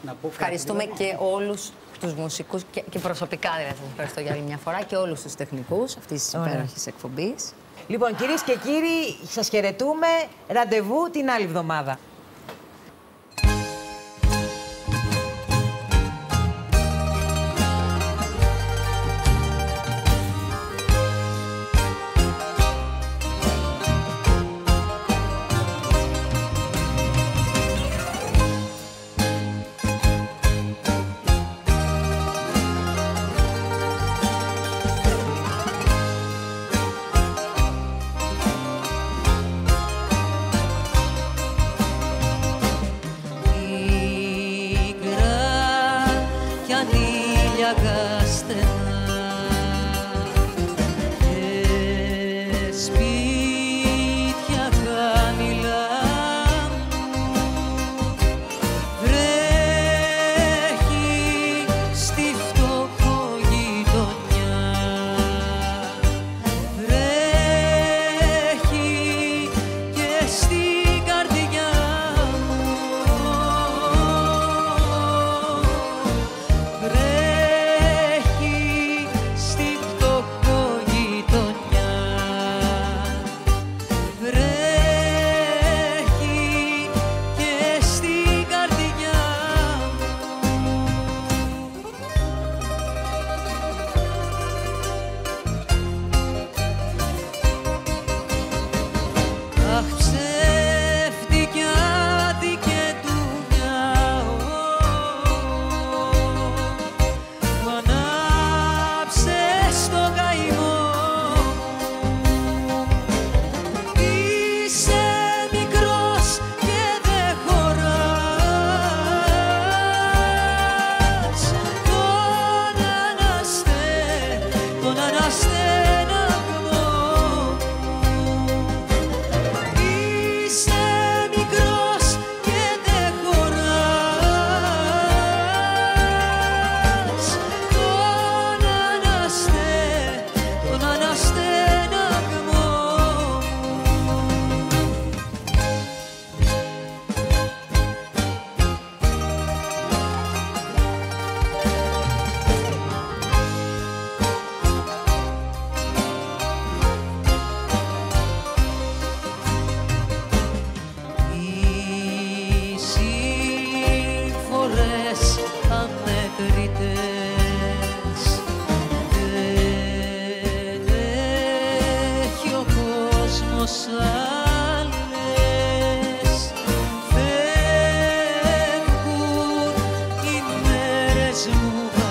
να πω Ευχαριστούμε κάτι, και όλους τους μουσικούς και, και προσωπικά, δηλαδή, σας ευχαριστώ για άλλη μια φορά, και όλους τους τεχνικούς αυτής της υπέροχης εκπομπής. Λοιπόν, κυρίες και κύριοι, σας χαιρετούμε. Ραντεβού την άλλη εβδομάδα. Φεύγουν οι μέρες μου.